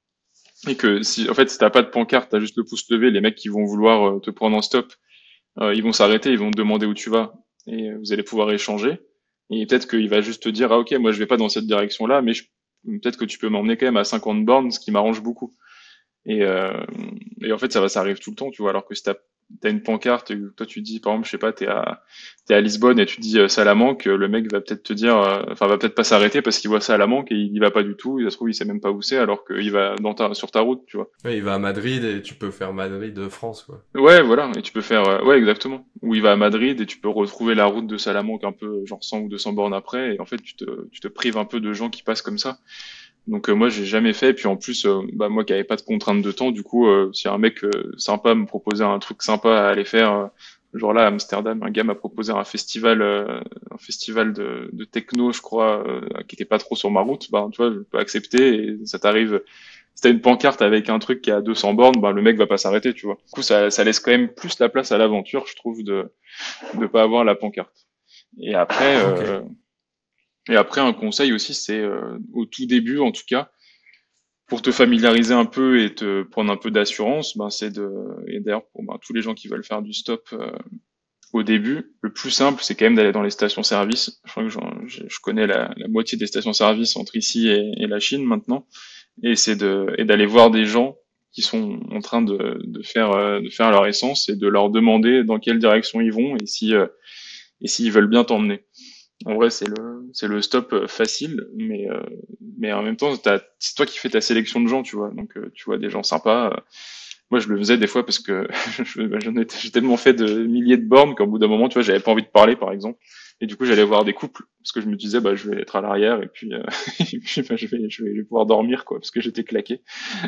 Et que si, en fait, si t'as pas de pancarte, t'as juste le pouce levé, les mecs qui vont vouloir euh, te prendre en stop, euh, ils vont s'arrêter, ils vont te demander où tu vas, et euh, vous allez pouvoir échanger. Et peut-être qu'il va juste te dire, ah ok, moi je vais pas dans cette direction-là, mais je- peut-être que tu peux m'emmener quand même à cinquante bornes, ce qui m'arrange beaucoup. Et, euh, et en fait, ça va, ça arrive tout le temps, tu vois. Alors que si t'as t'as une pancarte, et que toi tu dis, par exemple, je sais pas, t'es à t'es à Lisbonne et tu dis euh, Salamanque, le mec va peut-être te dire, euh, enfin va peut-être pas s'arrêter parce qu'il voit Salamanque et il y va pas du tout. Il ça se trouve, il sait même pas où c'est, alors qu'il va dans ta sur ta route, tu vois. Ouais, il va à Madrid et tu peux faire Madrid-France, quoi. Ouais, voilà. Et tu peux faire, euh, ouais, exactement. Ou il va à Madrid et tu peux retrouver la route de Salamanque un peu, genre cent ou deux cents bornes après. Et en fait, tu te tu te prives un peu de gens qui passent comme ça. Donc euh, moi j'ai jamais fait, puis en plus euh, bah moi qui avais pas de contrainte de temps, du coup euh, si un mec euh, sympa me proposait un truc sympa à aller faire, euh, genre là à Amsterdam, un gars m'a proposé un festival, euh, un festival de, de techno, je crois, euh, qui était pas trop sur ma route. Bah, tu vois, je peux accepter et ça t'arrive. Si t'as une pancarte avec un truc qui a deux cents bornes, bah le mec va pas s'arrêter, tu vois. Du coup, ça, ça laisse quand même plus la place à l'aventure, je trouve, de de pas avoir la pancarte. Et après, Ok. euh, et après un conseil aussi, c'est euh, au tout début, en tout cas, pour te familiariser un peu et te prendre un peu d'assurance, ben c'est de et d'ailleurs pour ben, tous les gens qui veulent faire du stop euh, au début, le plus simple, c'est quand même d'aller dans les stations-service. Je crois que j'en- je, je connais la, la moitié des stations-service entre ici et, et la Chine maintenant, et c'est de et d'aller voir des gens qui sont en train de, de faire euh, de faire leur essence et de leur demander dans quelle direction ils vont et si euh, et s'ils veulent bien t'emmener. En vrai, c'est le c'est le stop euh, facile, mais euh, mais en même temps, t'as- c'est toi qui fais ta sélection de gens, tu vois. Donc euh, tu vois des gens sympas. euh, moi, je le faisais des fois parce que je- bah, j'en ai, j'ai tellement fait de milliers de bornes qu'au bout d'un moment, tu vois, j'avais pas envie de parler, par exemple. Et du coup, j'allais voir des couples parce que je me disais, bah, je vais être à l'arrière et puis, euh, et puis bah, je vais, je vais, je vais pouvoir dormir, quoi, parce que j'étais claqué.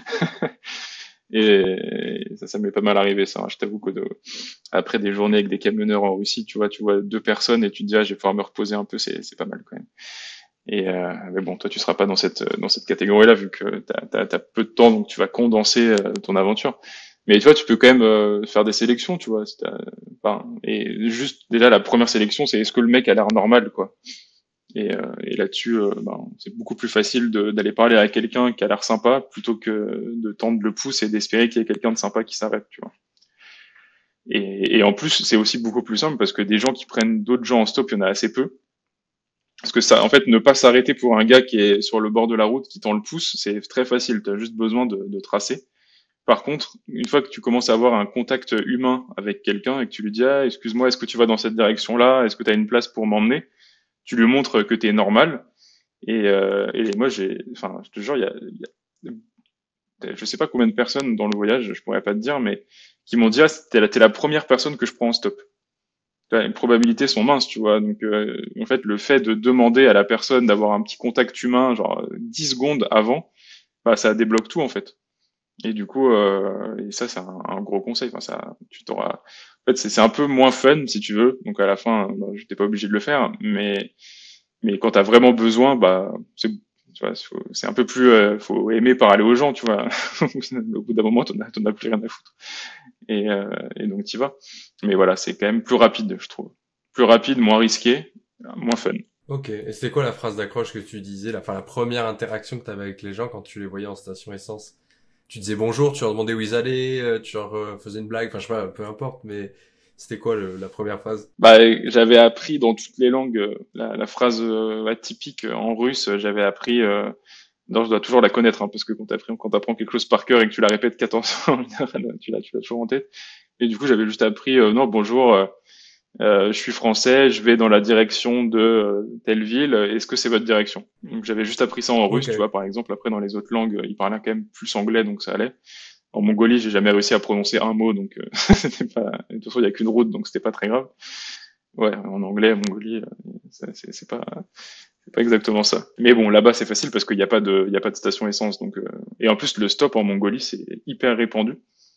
Et ça, ça m'est pas mal arrivé, ça. Hein. Je t'avoue que de... après des journées avec des camionneurs en Russie, tu vois, tu vois deux personnes et tu te dis, ah, je vais pouvoir me reposer un peu, c'est, c'est pas mal quand même. Et euh, mais bon, toi, tu seras pas dans cette dans cette catégorie-là vu que t'as t'as, t'as peu de temps, donc tu vas condenser euh, ton aventure. Mais tu vois, tu peux quand même euh, faire des sélections, tu vois. Si t'as- enfin, et juste déjà la première sélection, c'est est-ce que le mec a l'air normal, quoi. Et, euh, et là-dessus, euh, ben, c'est beaucoup plus facile de- d'aller parler à quelqu'un qui a l'air sympa plutôt que de tendre le pouce et d'espérer qu'il y ait quelqu'un de sympa qui s'arrête, tu vois. Et, et en plus, c'est aussi beaucoup plus simple parce que des gens qui prennent d'autres gens en stop, il y en a assez peu. Parce que ça, en fait, ne pas s'arrêter pour un gars qui est sur le bord de la route, qui tend le pouce, c'est très facile. Tu as juste besoin de, de tracer. Par contre, une fois que tu commences à avoir un contact humain avec quelqu'un et que tu lui dis, ah, excuse-moi, est-ce que tu vas dans cette direction-là? Est-ce que tu as une place pour m'emmener? Tu lui montres que tu es normal. Et, euh, et moi, j'ai, enfin, je te jure, il y a, il y a, je sais pas combien de personnes dans le voyage, je pourrais pas te dire, mais qui m'ont dit, ah, t'es la, t'es la première personne que je prends en stop. Les probabilités sont minces, tu vois. Donc, euh, en fait, le fait de demander à la personne d'avoir un petit contact humain, genre euh, dix secondes avant, bah, ça débloque tout, en fait. Et du coup, euh, et ça, c'est un, un gros conseil. Enfin, ça, tu t'auras. En fait, c'est c'est un peu moins fun, si tu veux. Donc, à la fin, bah, j'étais pas obligé de le faire, mais mais quand t'as vraiment besoin, bah, c'est tu vois, faut- c'est un peu plus, euh, faut aimer parler aux gens, tu vois. Au bout d'un moment, t'en as, t'en as plus rien à foutre. Et, euh, et donc t'y vas. Mais voilà, c'est quand même plus rapide, je trouve. Plus rapide, moins risqué, moins fun. Ok. Et c'était quoi la phrase d'accroche que tu disais, la, enfin, la première interaction que tu avais avec les gens quand tu les voyais en station essence? Tu disais bonjour, tu leur demandais où ils allaient, euh, tu leur euh, faisais une blague, enfin, je sais pas, peu importe, mais c'était quoi le, la première phrase? Bah, j'avais appris dans toutes les langues euh, la, la phrase euh, atypique euh, en russe. euh, J'avais appris. Euh, non, je dois toujours la connaître, hein, parce que quand t'apprends, quand t'apprends quelque chose par cœur et que tu la répètes quatorze fois, en général, tu l'as, tu l'as toujours en tête. Et du coup, j'avais juste appris, euh, non, bonjour, euh, euh, je suis français, je vais dans la direction de euh, telle ville. Est-ce que c'est votre direction? Donc, j'avais juste appris ça en russe, tu Ok. vois, par exemple. Après, dans les autres langues, euh, ils parlaient quand même plus anglais, donc ça allait. En Mongolie, j'ai jamais réussi à prononcer un mot, donc euh, c'était pas. De toute façon, il y a qu'une route, donc c'était pas très grave. Ouais, en anglais, Mongolie, euh, ça, c'est c'est pas, c'est pas exactement ça. Mais bon, là-bas, c'est facile parce qu'il n'y a pas de, il y a pas de station essence, donc. Euh, Et en plus, le stop en Mongolie, c'est hyper répandu.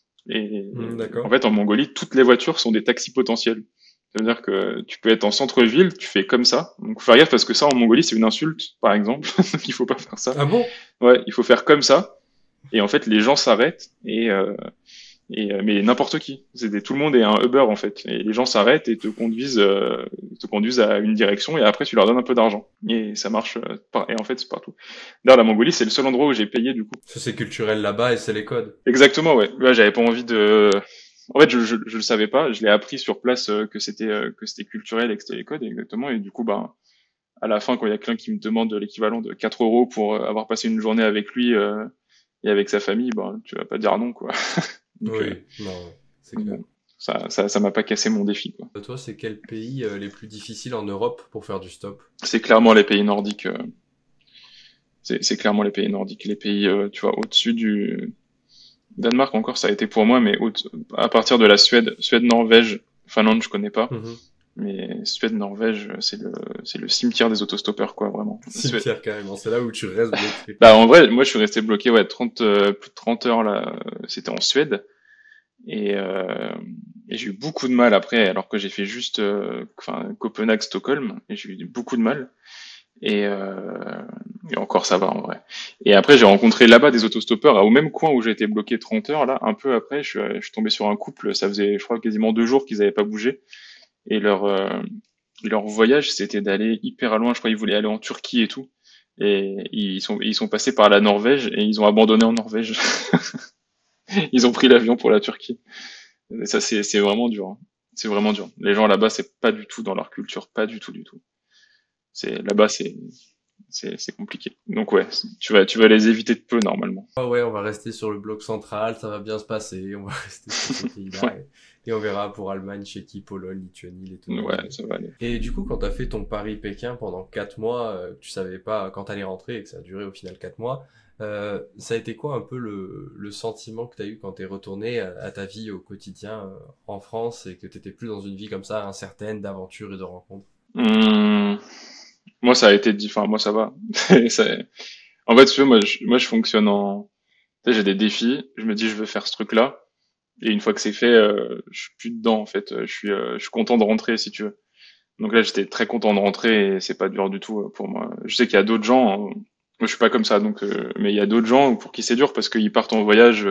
Et Hmm, en d'accord. fait, en Mongolie, toutes les voitures sont des taxis potentiels. C'est-à-dire que tu peux être en centre-ville, tu fais comme ça. Donc, faut faire gaffe parce que ça, en Mongolie, c'est une insulte, par exemple. Donc, il faut pas faire ça. Ah bon? Ouais, il faut faire comme ça. Et en fait, les gens s'arrêtent et, euh, et euh, mais n'importe qui. C'est des- tout le monde est un Uber en fait. Et les gens s'arrêtent et te conduisent, euh, te conduisent à une direction et après tu leur donnes un peu d'argent. Et ça marche. euh, par- et en fait, c'est partout. D'ailleurs, la Mongolie, c'est le seul endroit où j'ai payé du coup. Ça, c'est culturel là-bas et c'est les codes. Exactement, ouais. Ouais, j'avais pas envie de. En fait, je, je, je le savais pas. Je l'ai appris sur place euh, que c'était euh, que c'était culturel et que c'était les codes exactement. Et du coup, bah, à la fin, quand il y a quelqu'un qui me demande l'équivalent de quatre euros pour euh, avoir passé une journée avec lui euh, et avec sa famille, bah, tu vas pas dire non, quoi. Donc, euh, Oui, non, c'est clair. bon, ça, ça, ça m'a pas cassé mon défi, quoi. Euh, Toi, c'est quel pays euh, les plus difficiles en Europe pour faire du stop? C'est clairement les pays nordiques. euh, c'est, c'est clairement les pays nordiques, les pays, euh, tu vois, au-dessus du Danemark encore, ça a été pour moi, mais au- à partir de la Suède, Suède, Norvège, Finlande, je connais pas. Mhm. Mais Suède, Norvège, c'est le, c'est le cimetière des autostoppeurs, quoi, vraiment. Suède. Cimetière carrément, c'est là où tu restes bloqué. Bah, en vrai, moi, je suis resté bloqué, ouais, trente, euh, plus de trente heures, là. euh, C'était en Suède. Et, euh, Et j'ai eu beaucoup de mal après, alors que j'ai fait juste euh, enfin, Copenhague, Stockholm, et j'ai eu beaucoup de mal. Et, euh, et encore ça va en vrai. Et après j'ai rencontré là-bas des autostoppeurs au même coin où j'ai été bloqué trente heures là. Un peu après, je, suis- je suis tombé sur un couple. Ça faisait, je crois, quasiment deux jours qu'ils avaient pas bougé. Et leur euh, leur voyage, c'était d'aller hyper loin. Je crois qu'ils voulaient aller en Turquie et tout. Et ils sont ils sont passés par la Norvège et ils ont abandonné en Norvège. Ils ont pris l'avion pour la Turquie. Et ça c'est c'est vraiment dur, hein. C'est vraiment dur. Les gens là-bas, c'est pas du tout dans leur culture, pas du tout du tout. C'est là-bas, c'est c'est c'est compliqué. Donc ouais, tu vas tu vas les éviter de peu normalement. Ah ouais, on va rester sur le bloc central, ça va bien se passer, on va rester sur ces pays-là, Ouais, et, et on verra pour Allemagne, Tchéquie, Pologne, Lituanie, Lettonie. ouais, ça va aller. Et du coup, quand t'as fait ton Paris-Pékin pendant quatre mois, euh, tu savais pas quand t'allais rentrer et que ça a duré au final quatre mois, euh, ça a été quoi un peu le, le sentiment que t'as eu quand t'es retourné à, à ta vie au quotidien euh, en France et que t'étais plus dans une vie comme ça incertaine d'aventure et de rencontres? Hum, moi ça a été dit, enfin moi ça va. C'est- En fait, tu vois, moi je, moi je fonctionne en, tu sais, j'ai des défis, je me dis je veux faire ce truc-là, et une fois que c'est fait, euh, je suis plus dedans en fait. Je suis euh, je suis content de rentrer si tu veux. Donc là j'étais très content de rentrer et c'est pas dur du tout euh, pour moi. Je sais qu'il y a d'autres gens, hein, moi je suis pas comme ça donc, euh, mais il y a d'autres gens pour qui c'est dur parce qu'ils partent en voyage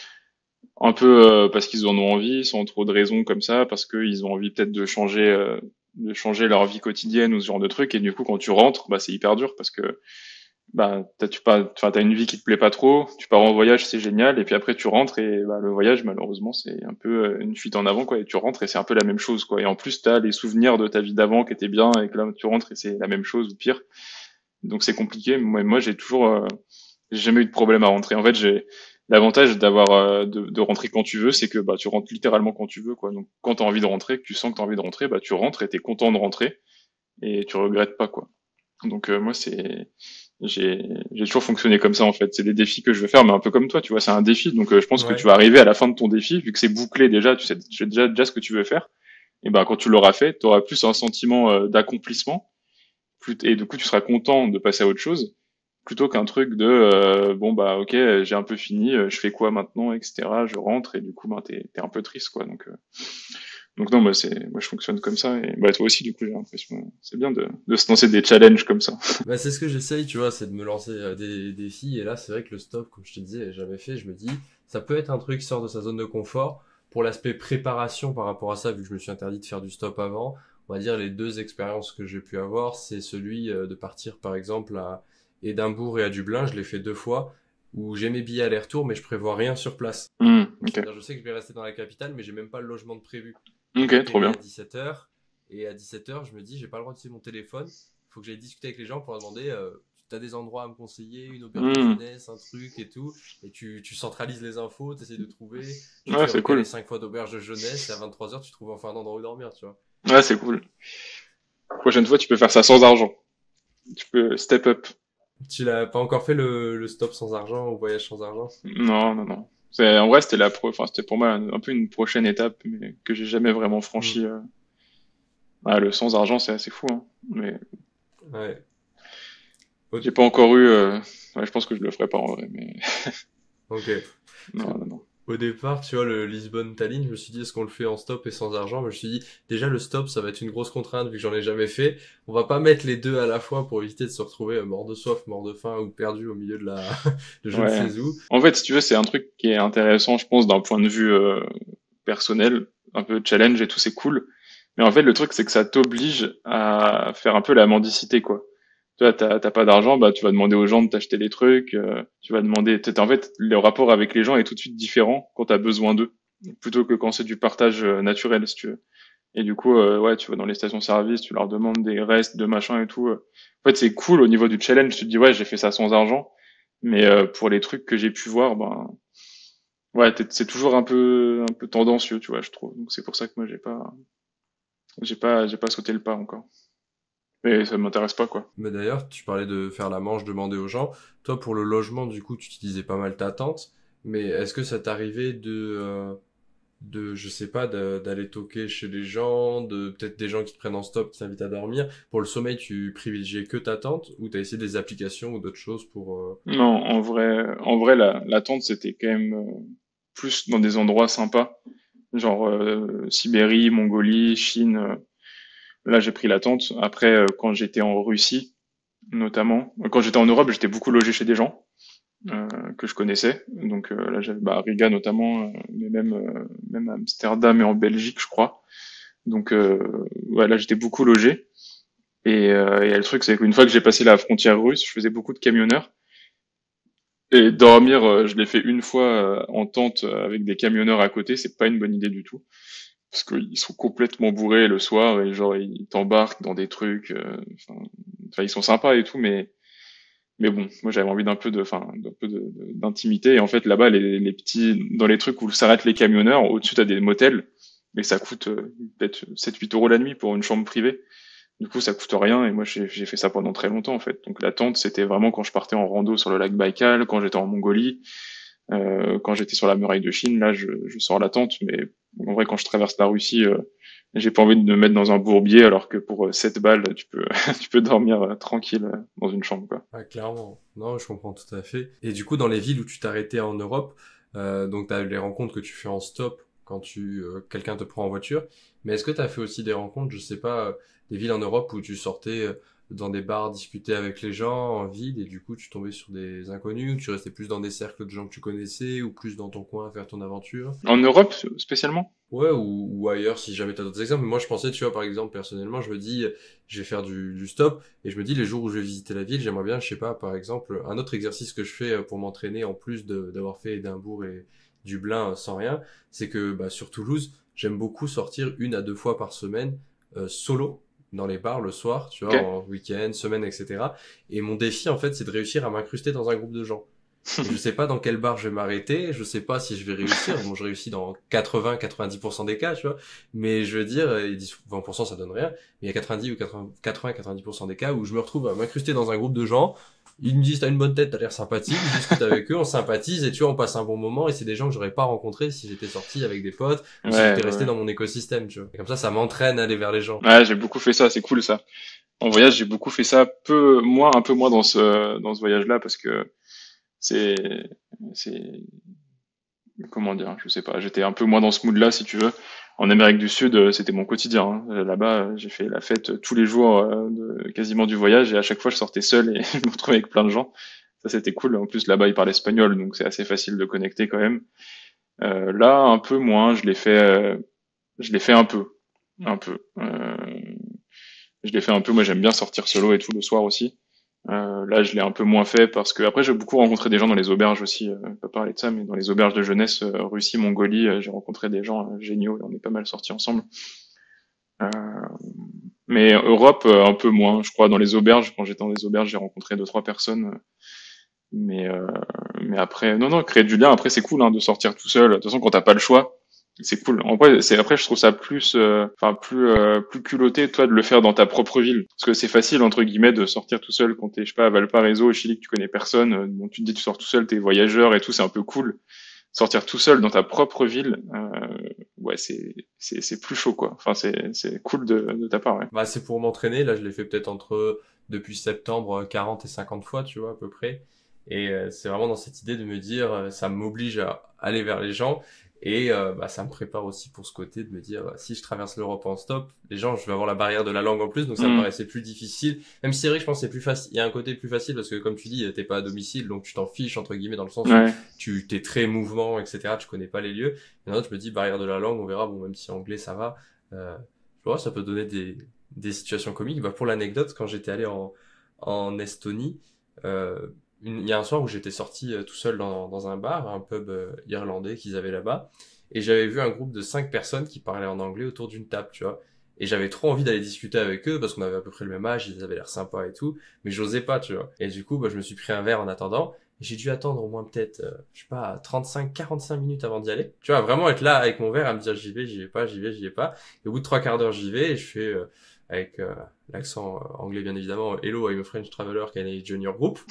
un peu euh, parce qu'ils en ont envie, sans trop de raisons comme ça, parce qu'ils ont envie peut-être de changer, euh, de changer leur vie quotidienne ou ce genre de truc. Et du coup, quand tu rentres, bah c'est hyper dur parce que bah t'as tu pas, enfin t'as une vie qui te plaît pas trop, tu pars en voyage, c'est génial, et puis après tu rentres et bah le voyage malheureusement c'est un peu euh, une fuite en avant quoi. Et tu rentres et c'est un peu la même chose quoi. Et en plus t'as les souvenirs de ta vie d'avant qui étaient bien et que là tu rentres et c'est la même chose ou pire. Donc c'est compliqué. Moi, moi j'ai toujours euh, j'ai jamais eu de problème à rentrer. En fait, j'ai l'avantage d'avoir euh, de, de rentrer quand tu veux, c'est que bah tu rentres littéralement quand tu veux, quoi. Donc quand t'as envie de rentrer, que tu sens que t'as envie de rentrer, bah tu rentres et t'es content de rentrer et tu regrettes pas, quoi. Donc euh, moi c'est j'ai j'ai toujours fonctionné comme ça en fait. C'est des défis que je veux faire, mais un peu comme toi, tu vois, c'est un défi. Donc euh, je pense que tu Ouais. vas arriver à la fin de ton défi, vu que c'est bouclé déjà, tu sais, tu sais déjà déjà ce que tu veux faire. Et ben quand tu l'auras fait, tu auras plus un sentiment euh, d'accomplissement, plus et du coup tu seras content de passer à autre chose plutôt qu'un truc de euh, bon bah ok j'ai un peu fini, euh, je fais quoi maintenant, etc. Je rentre et du coup bah t'es t'es un peu triste quoi. Donc euh, donc non, bah c'est moi je fonctionne comme ça, et bah toi aussi du coup j'ai l'impression c'est bien de de se lancer des challenges comme ça. Bah, c'est ce que j'essaye, tu vois, c'est de me lancer euh, des des défis. Et là, c'est vrai que le stop, comme je te disais, j'ai jamais fait. Je me dis, ça peut être un truc qui sort de sa zone de confort. Pour l'aspect préparation par rapport à ça, vu que je me suis interdit de faire du stop avant, on va dire les deux expériences que j'ai pu avoir, c'est celui euh, de partir, par exemple, à Édimbourg et à Dublin. Je l'ai fait deux fois, où j'ai mes billets aller-retour, mais je prévois rien sur place. Hmm, Donc, ok, c'est-à-dire, je sais que je vais rester dans la capitale, mais j'ai même pas le logement de prévu. Donc, ok, trop j'atterris bien. à dix-sept heures, et à dix-sept heures, je me dis, j'ai pas le droit d'utiliser mon téléphone. Faut que j'aille discuter avec les gens pour leur demander, euh, t'as des endroits à me conseiller, une auberge de Hmm, jeunesse, un truc et tout. Et tu, tu centralises les infos, t'essayes de trouver. Tu te ouais fais c'est recaler cool, cinq fois d'auberge de jeunesse, et à vingt-trois heures, tu trouves enfin un endroit où dormir, tu vois. ouais c'est cool. Prochaine fois tu peux faire ça sans argent, tu peux step up. Tu l'as pas encore fait le, le stop sans argent ou voyage sans argent? Non non non, c'est en vrai c'était la pro enfin c'était pour moi un, un peu une prochaine étape mais que j'ai jamais vraiment Hmm. franchi. euh. Ah, le sans argent c'est assez fou hein, mais Ouais. O- j'ai pas encore eu. Euh... Ouais, je pense que je le ferai pas en vrai, mais Ok. Parce non, que non, non. au départ, tu vois, le Lisbonne-Tallinn, je me suis dit, est-ce qu'on le fait en stop et sans argent? Mais je me suis dit, déjà, le stop, ça va être une grosse contrainte vu que j'en ai jamais fait. On va pas mettre les deux à la fois pour éviter de se retrouver euh, mort de soif, mort de faim ou perdu au milieu de la, de je ne Ouais. sais où. En fait, si tu veux, c'est un truc qui est intéressant, je pense, d'un point de vue euh, personnel, un peu challenge et tout, c'est cool. Mais en fait, le truc, c'est que ça t'oblige à faire un peu la mendicité, quoi. Tu vois, t'as t'as pas d'argent, bah tu vas demander aux gens de t'acheter des trucs, euh, tu vas demander. t'es- En fait, le rapport avec les gens est tout de suite différent quand t'as besoin d'eux, plutôt que quand c'est du partage euh, naturel, si tu veux. Et du coup, euh, ouais, tu vas dans les stations-service, tu leur demandes des restes, de machin et tout. euh. En fait, c'est cool au niveau du challenge. Tu te dis, ouais, j'ai fait ça sans argent. Mais euh, pour les trucs que j'ai pu voir, ben, ouais, t'es- c'est toujours un peu, un peu tendancieux, tu vois, je trouve. Donc c'est pour ça que moi, j'ai pas, j'ai pas, j'ai pas sauté le pas encore. Mais ça m'intéresse pas, quoi. Mais d'ailleurs, tu parlais de faire la manche, demander aux gens. Toi, pour le logement, du coup, tu utilisais pas mal ta tente. Mais est-ce que ça t'arrivait de, euh, de, je sais pas, de- d'aller toquer chez les gens, de peut-être des gens qui te prennent en stop, qui t'invitent à dormir. Pour le sommeil, tu privilégiais que ta tente ou t'as essayé des applications ou d'autres choses pour... euh, Non, en vrai, en vrai, la, la tente, c'était quand même euh, plus dans des endroits sympas. genre euh, Sibérie, Mongolie, Chine. euh, Là, j'ai pris la tente. Après, euh, quand j'étais en Russie, notamment, quand j'étais en Europe, j'étais beaucoup logé chez des gens euh, que je connaissais. Donc euh, là, j'avais bah, à Riga notamment, euh, mais même euh, même à Amsterdam et en Belgique, je crois. Donc euh, ouais, là, j'étais beaucoup logé. Et, euh, et le truc, c'est qu'une fois que j'ai passé la frontière russe, je faisais beaucoup de camionneurs. Et dormir, euh, je l'ai fait une fois euh, en tente euh, avec des camionneurs à côté, c'est pas une bonne idée du tout. Parce qu'ils sont complètement bourrés le soir et genre ils t'embarquent dans des trucs. euh, Enfin, enfin, ils sont sympas et tout, mais mais bon, moi j'avais envie d'un peu de, enfin, d'un peu de- de- d'intimité. Et en fait là-bas, les, les petits, dans les trucs où s'arrêtent les camionneurs, au-dessus t'as des motels, mais ça coûte euh, peut-être sept huit euros la nuit pour une chambre privée. Du coup, ça coûte rien et moi j'ai j'ai fait ça pendant très longtemps en fait. Donc la tente, c'était vraiment quand je partais en rando sur le lac Baïkal, quand j'étais en Mongolie, euh, quand j'étais sur la muraille de Chine. Là, je, je sors la tente, mais en vrai, quand je traverse la Russie, euh, j'ai pas envie de me mettre dans un bourbier alors que pour euh, sept balles, tu peux tu peux dormir euh, tranquille euh, dans une chambre quoi. Ouais, clairement. Non, je comprends tout à fait. Et du coup, dans les villes où tu t'arrêtais en Europe, euh, donc t'as les rencontres que tu fais en stop quand tu euh, quelqu'un te prend en voiture. Mais est-ce que t'as fait aussi des rencontres, je sais pas, euh, des villes en Europe où tu sortais euh, dans des bars discuter avec les gens en ville et du coup tu tombais sur des inconnus, ou tu restais plus dans des cercles de gens que tu connaissais ou plus dans ton coin à faire ton aventure? En Europe spécialement? Ouais, ou, ou ailleurs si jamais t'as d'autres exemples. Mais moi je pensais, tu vois, par exemple, personnellement, je me dis, euh, je vais faire du, du stop et je me dis les jours où je vais visiter la ville, j'aimerais bien, je sais pas, par exemple, un autre exercice que je fais euh, pour m'entraîner en plus de d'avoir fait Édimbourg et Dublin euh, sans rien, c'est que bah, sur Toulouse, j'aime beaucoup sortir une à deux fois par semaine euh, solo dans les bars le soir, tu Ok. vois, en week-end, semaine, et cetera. Et mon défi en fait, c'est de réussir à m'incruster dans un groupe de gens. Et je sais pas dans quel bar je vais m'arrêter, je sais pas si je vais réussir. Bon, je réussis dans quatre-vingts à quatre-vingt-dix pour cent des cas, tu vois. Mais je veux dire, et dix vingt pour cent ça donne rien. Mais il y a quatre-vingt-dix ou quatre-vingts à quatre-vingt-dix pour cent des cas où je me retrouve à m'incruster dans un groupe de gens. Ils me disent, t'as une bonne tête, t'as l'air sympathique. Je discute avec eux, on sympathise et tu vois, on passe un bon moment. Et c'est des gens que j'aurais pas rencontrés si j'étais sorti avec des potes ou si Ouais, j'étais ouais, resté ouais. dans mon écosystème, tu vois. Et comme ça, ça m'entraîne à aller vers les gens. Ouais, j'ai beaucoup fait ça, c'est cool ça. En voyage, j'ai beaucoup fait ça, peu, moi, un peu moins dans ce, dans ce voyage-là, parce que c'est, c'est, comment dire, je sais pas, j'étais un peu moins dans ce mood-là, si tu veux. En Amérique du Sud, euh, c'était mon quotidien, hein. Euh, Là-bas, euh, j'ai fait la fête euh, tous les jours, euh, de, quasiment du voyage, et à chaque fois, je sortais seul et je me retrouvais avec plein de gens. Ça, c'était cool. En plus, là-bas, ils parlent espagnol, donc c'est assez facile de connecter quand même. Euh, là, un peu moins, je l'ai fait, euh, je l'ai fait un peu, un peu. Euh, je l'ai fait un peu. Moi, j'aime bien sortir solo et tout le soir aussi. Euh, là, je l'ai un peu moins fait parce que après, j'ai beaucoup rencontré des gens dans les auberges aussi. Euh, on peut pas parler de ça, mais dans les auberges de jeunesse, euh, Russie, Mongolie, euh, j'ai rencontré des gens euh, géniaux et on est pas mal sortis ensemble. Euh, mais Europe, euh, un peu moins. Je crois dans les auberges, quand j'étais dans les auberges, j'ai rencontré deux trois personnes. euh, Mais euh, mais après, non non, créer du lien. Après, c'est cool hein, de sortir tout seul. De toute façon, quand t'as pas le choix, c'est cool. En vrai, c'est après, je trouve ça plus, euh, enfin plus euh, plus culotté, toi, de le faire dans ta propre ville, parce que c'est facile entre guillemets de sortir tout seul quand t'es, je sais pas, à Valparaiso, au Chili, que tu connais personne. euh, Bon, tu te dis, tu sors tout seul, t'es voyageur et tout, c'est un peu cool. Sortir tout seul dans ta propre ville, euh, ouais, c'est c'est c'est plus chaud quoi. Enfin, c'est c'est cool de de ta part, ouais. Bah, c'est pour m'entraîner. Là, je l'ai fait peut-être entre, depuis septembre, quarante et cinquante fois, tu vois, à peu près. Et euh, c'est vraiment dans cette idée de me dire, euh, ça m'oblige à aller vers les gens. Et euh, bah, ça me prépare aussi pour ce côté de me dire, euh, si je traverse l'Europe en stop, les gens, je vais avoir la barrière de la langue en plus, donc ça me Hmm. paraissait plus difficile. Même si c'est vrai que je pense que c'est plus facile. Il y a un côté plus facile parce que, comme tu dis, t'es pas à domicile, donc tu t'en fiches, entre guillemets, dans le sens où Ouais. tu t'es très mouvement, et cetera. Tu connais pas les lieux. Et là, je me dis, barrière de la langue, on verra. Bon, même si anglais, ça va. Euh, tu vois, ça peut donner des, des situations comiques. Bah, pour l'anecdote, quand j'étais allé en, en Estonie, euh, une- il y a un soir où j'étais sorti euh, tout seul dans, dans un bar, un pub euh, irlandais qu'ils avaient là-bas, et j'avais vu un groupe de cinq personnes qui parlaient en anglais autour d'une table, tu vois. Et j'avais trop envie d'aller discuter avec eux parce qu'on avait à peu près le même âge, ils avaient l'air sympas et tout, mais j'osais pas, tu vois. Et du coup, bah, je me suis pris un verre en attendant. Et j'ai dû attendre au moins peut-être, euh, je sais pas, trente-cinq, quarante-cinq minutes avant d'y aller. Tu vois, vraiment être là avec mon verre à me dire j'y vais, j'y vais pas, j'y vais, j'y vais pas. Et au bout de trois quarts d'heure, j'y vais et je fais, euh, avec euh, l'accent euh, anglais bien évidemment, Hello, I'm a French traveler, can I join your group?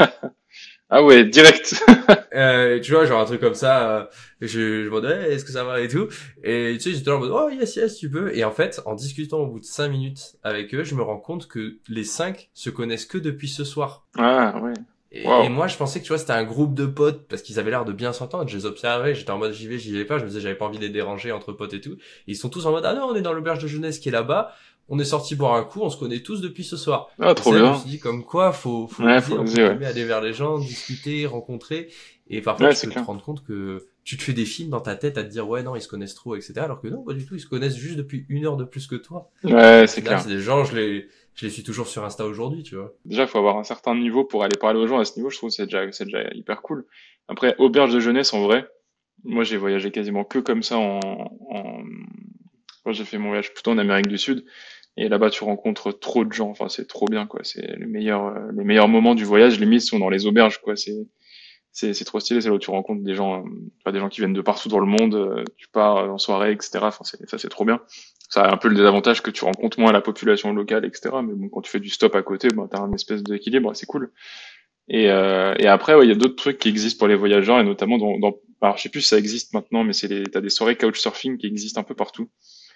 Ah ouais, direct. Euh, tu vois, genre un truc comme ça, euh, je, je me demandais, hey, est-ce que ça va et tout. Et tu sais, j'étais là en mode, oh yes, yes, tu peux. Et en fait, en discutant au bout de cinq minutes avec eux, je me rends compte que les cinq se connaissent que depuis ce soir. Ah ouais. Et, et Waouh. moi, je pensais que tu vois, c'était un groupe de potes parce qu'ils avaient l'air de bien s'entendre. Je les observais, j'étais en mode j'y vais, j'y vais pas. Je me disais j'avais pas envie de les déranger entre potes et tout. Et ils sont tous en mode ah non, on est dans l'auberge de jeunesse qui est là-bas. On est sorti boire un coup, on se connaît tous depuis ce soir. Ah, Et trop c'est là que je me bien. suis dit comme quoi faut faut Ouais, oser faut entre oser, ouais. guillemets aller vers les gens, discuter, rencontrer. Et parfois Ouais, tu c'est peux te clair. rendre compte que tu te fais des films dans ta tête à te dire ouais non ils se connaissent trop et cetera. Alors que non pas du tout, ils se connaissent juste depuis une heure de plus que toi. Et Ouais, au c'est final clair. c'est des gens je les je les suis toujours sur Insta aujourd'hui tu vois. Déjà, faut avoir un certain niveau pour aller parler aux gens à ce niveau. Je trouve que c'est déjà, c'est déjà hyper cool. Après, auberge de jeunesse, en vrai, moi, j'ai voyagé quasiment que comme ça en, en... Moi, j'ai fait mon voyage plutôt en Amérique du Sud. Et là-bas, tu rencontres trop de gens. Enfin, c'est trop bien, quoi. C'est le meilleur, euh, les meilleurs moments du voyage, limite, sont dans les auberges, quoi. C'est, c'est, c'est trop stylé. C'est là où tu rencontres des gens, euh, enfin, des gens qui viennent de partout dans le monde. euh, Tu pars euh, en soirée, et cetera. Enfin, c'est, ça, c'est trop bien. Ça a un peu le désavantage que tu rencontres moins la population locale, et cetera. Mais bon, quand tu fais du stop à côté, bah, t'as un espèce d'équilibre, c'est cool. Et, euh, et après, ouais, il y a d'autres trucs qui existent pour les voyageurs, et notamment dans, dans, alors je sais plus si ça existe maintenant, mais c'est les, t'as des soirées couchsurfing qui existent un peu partout.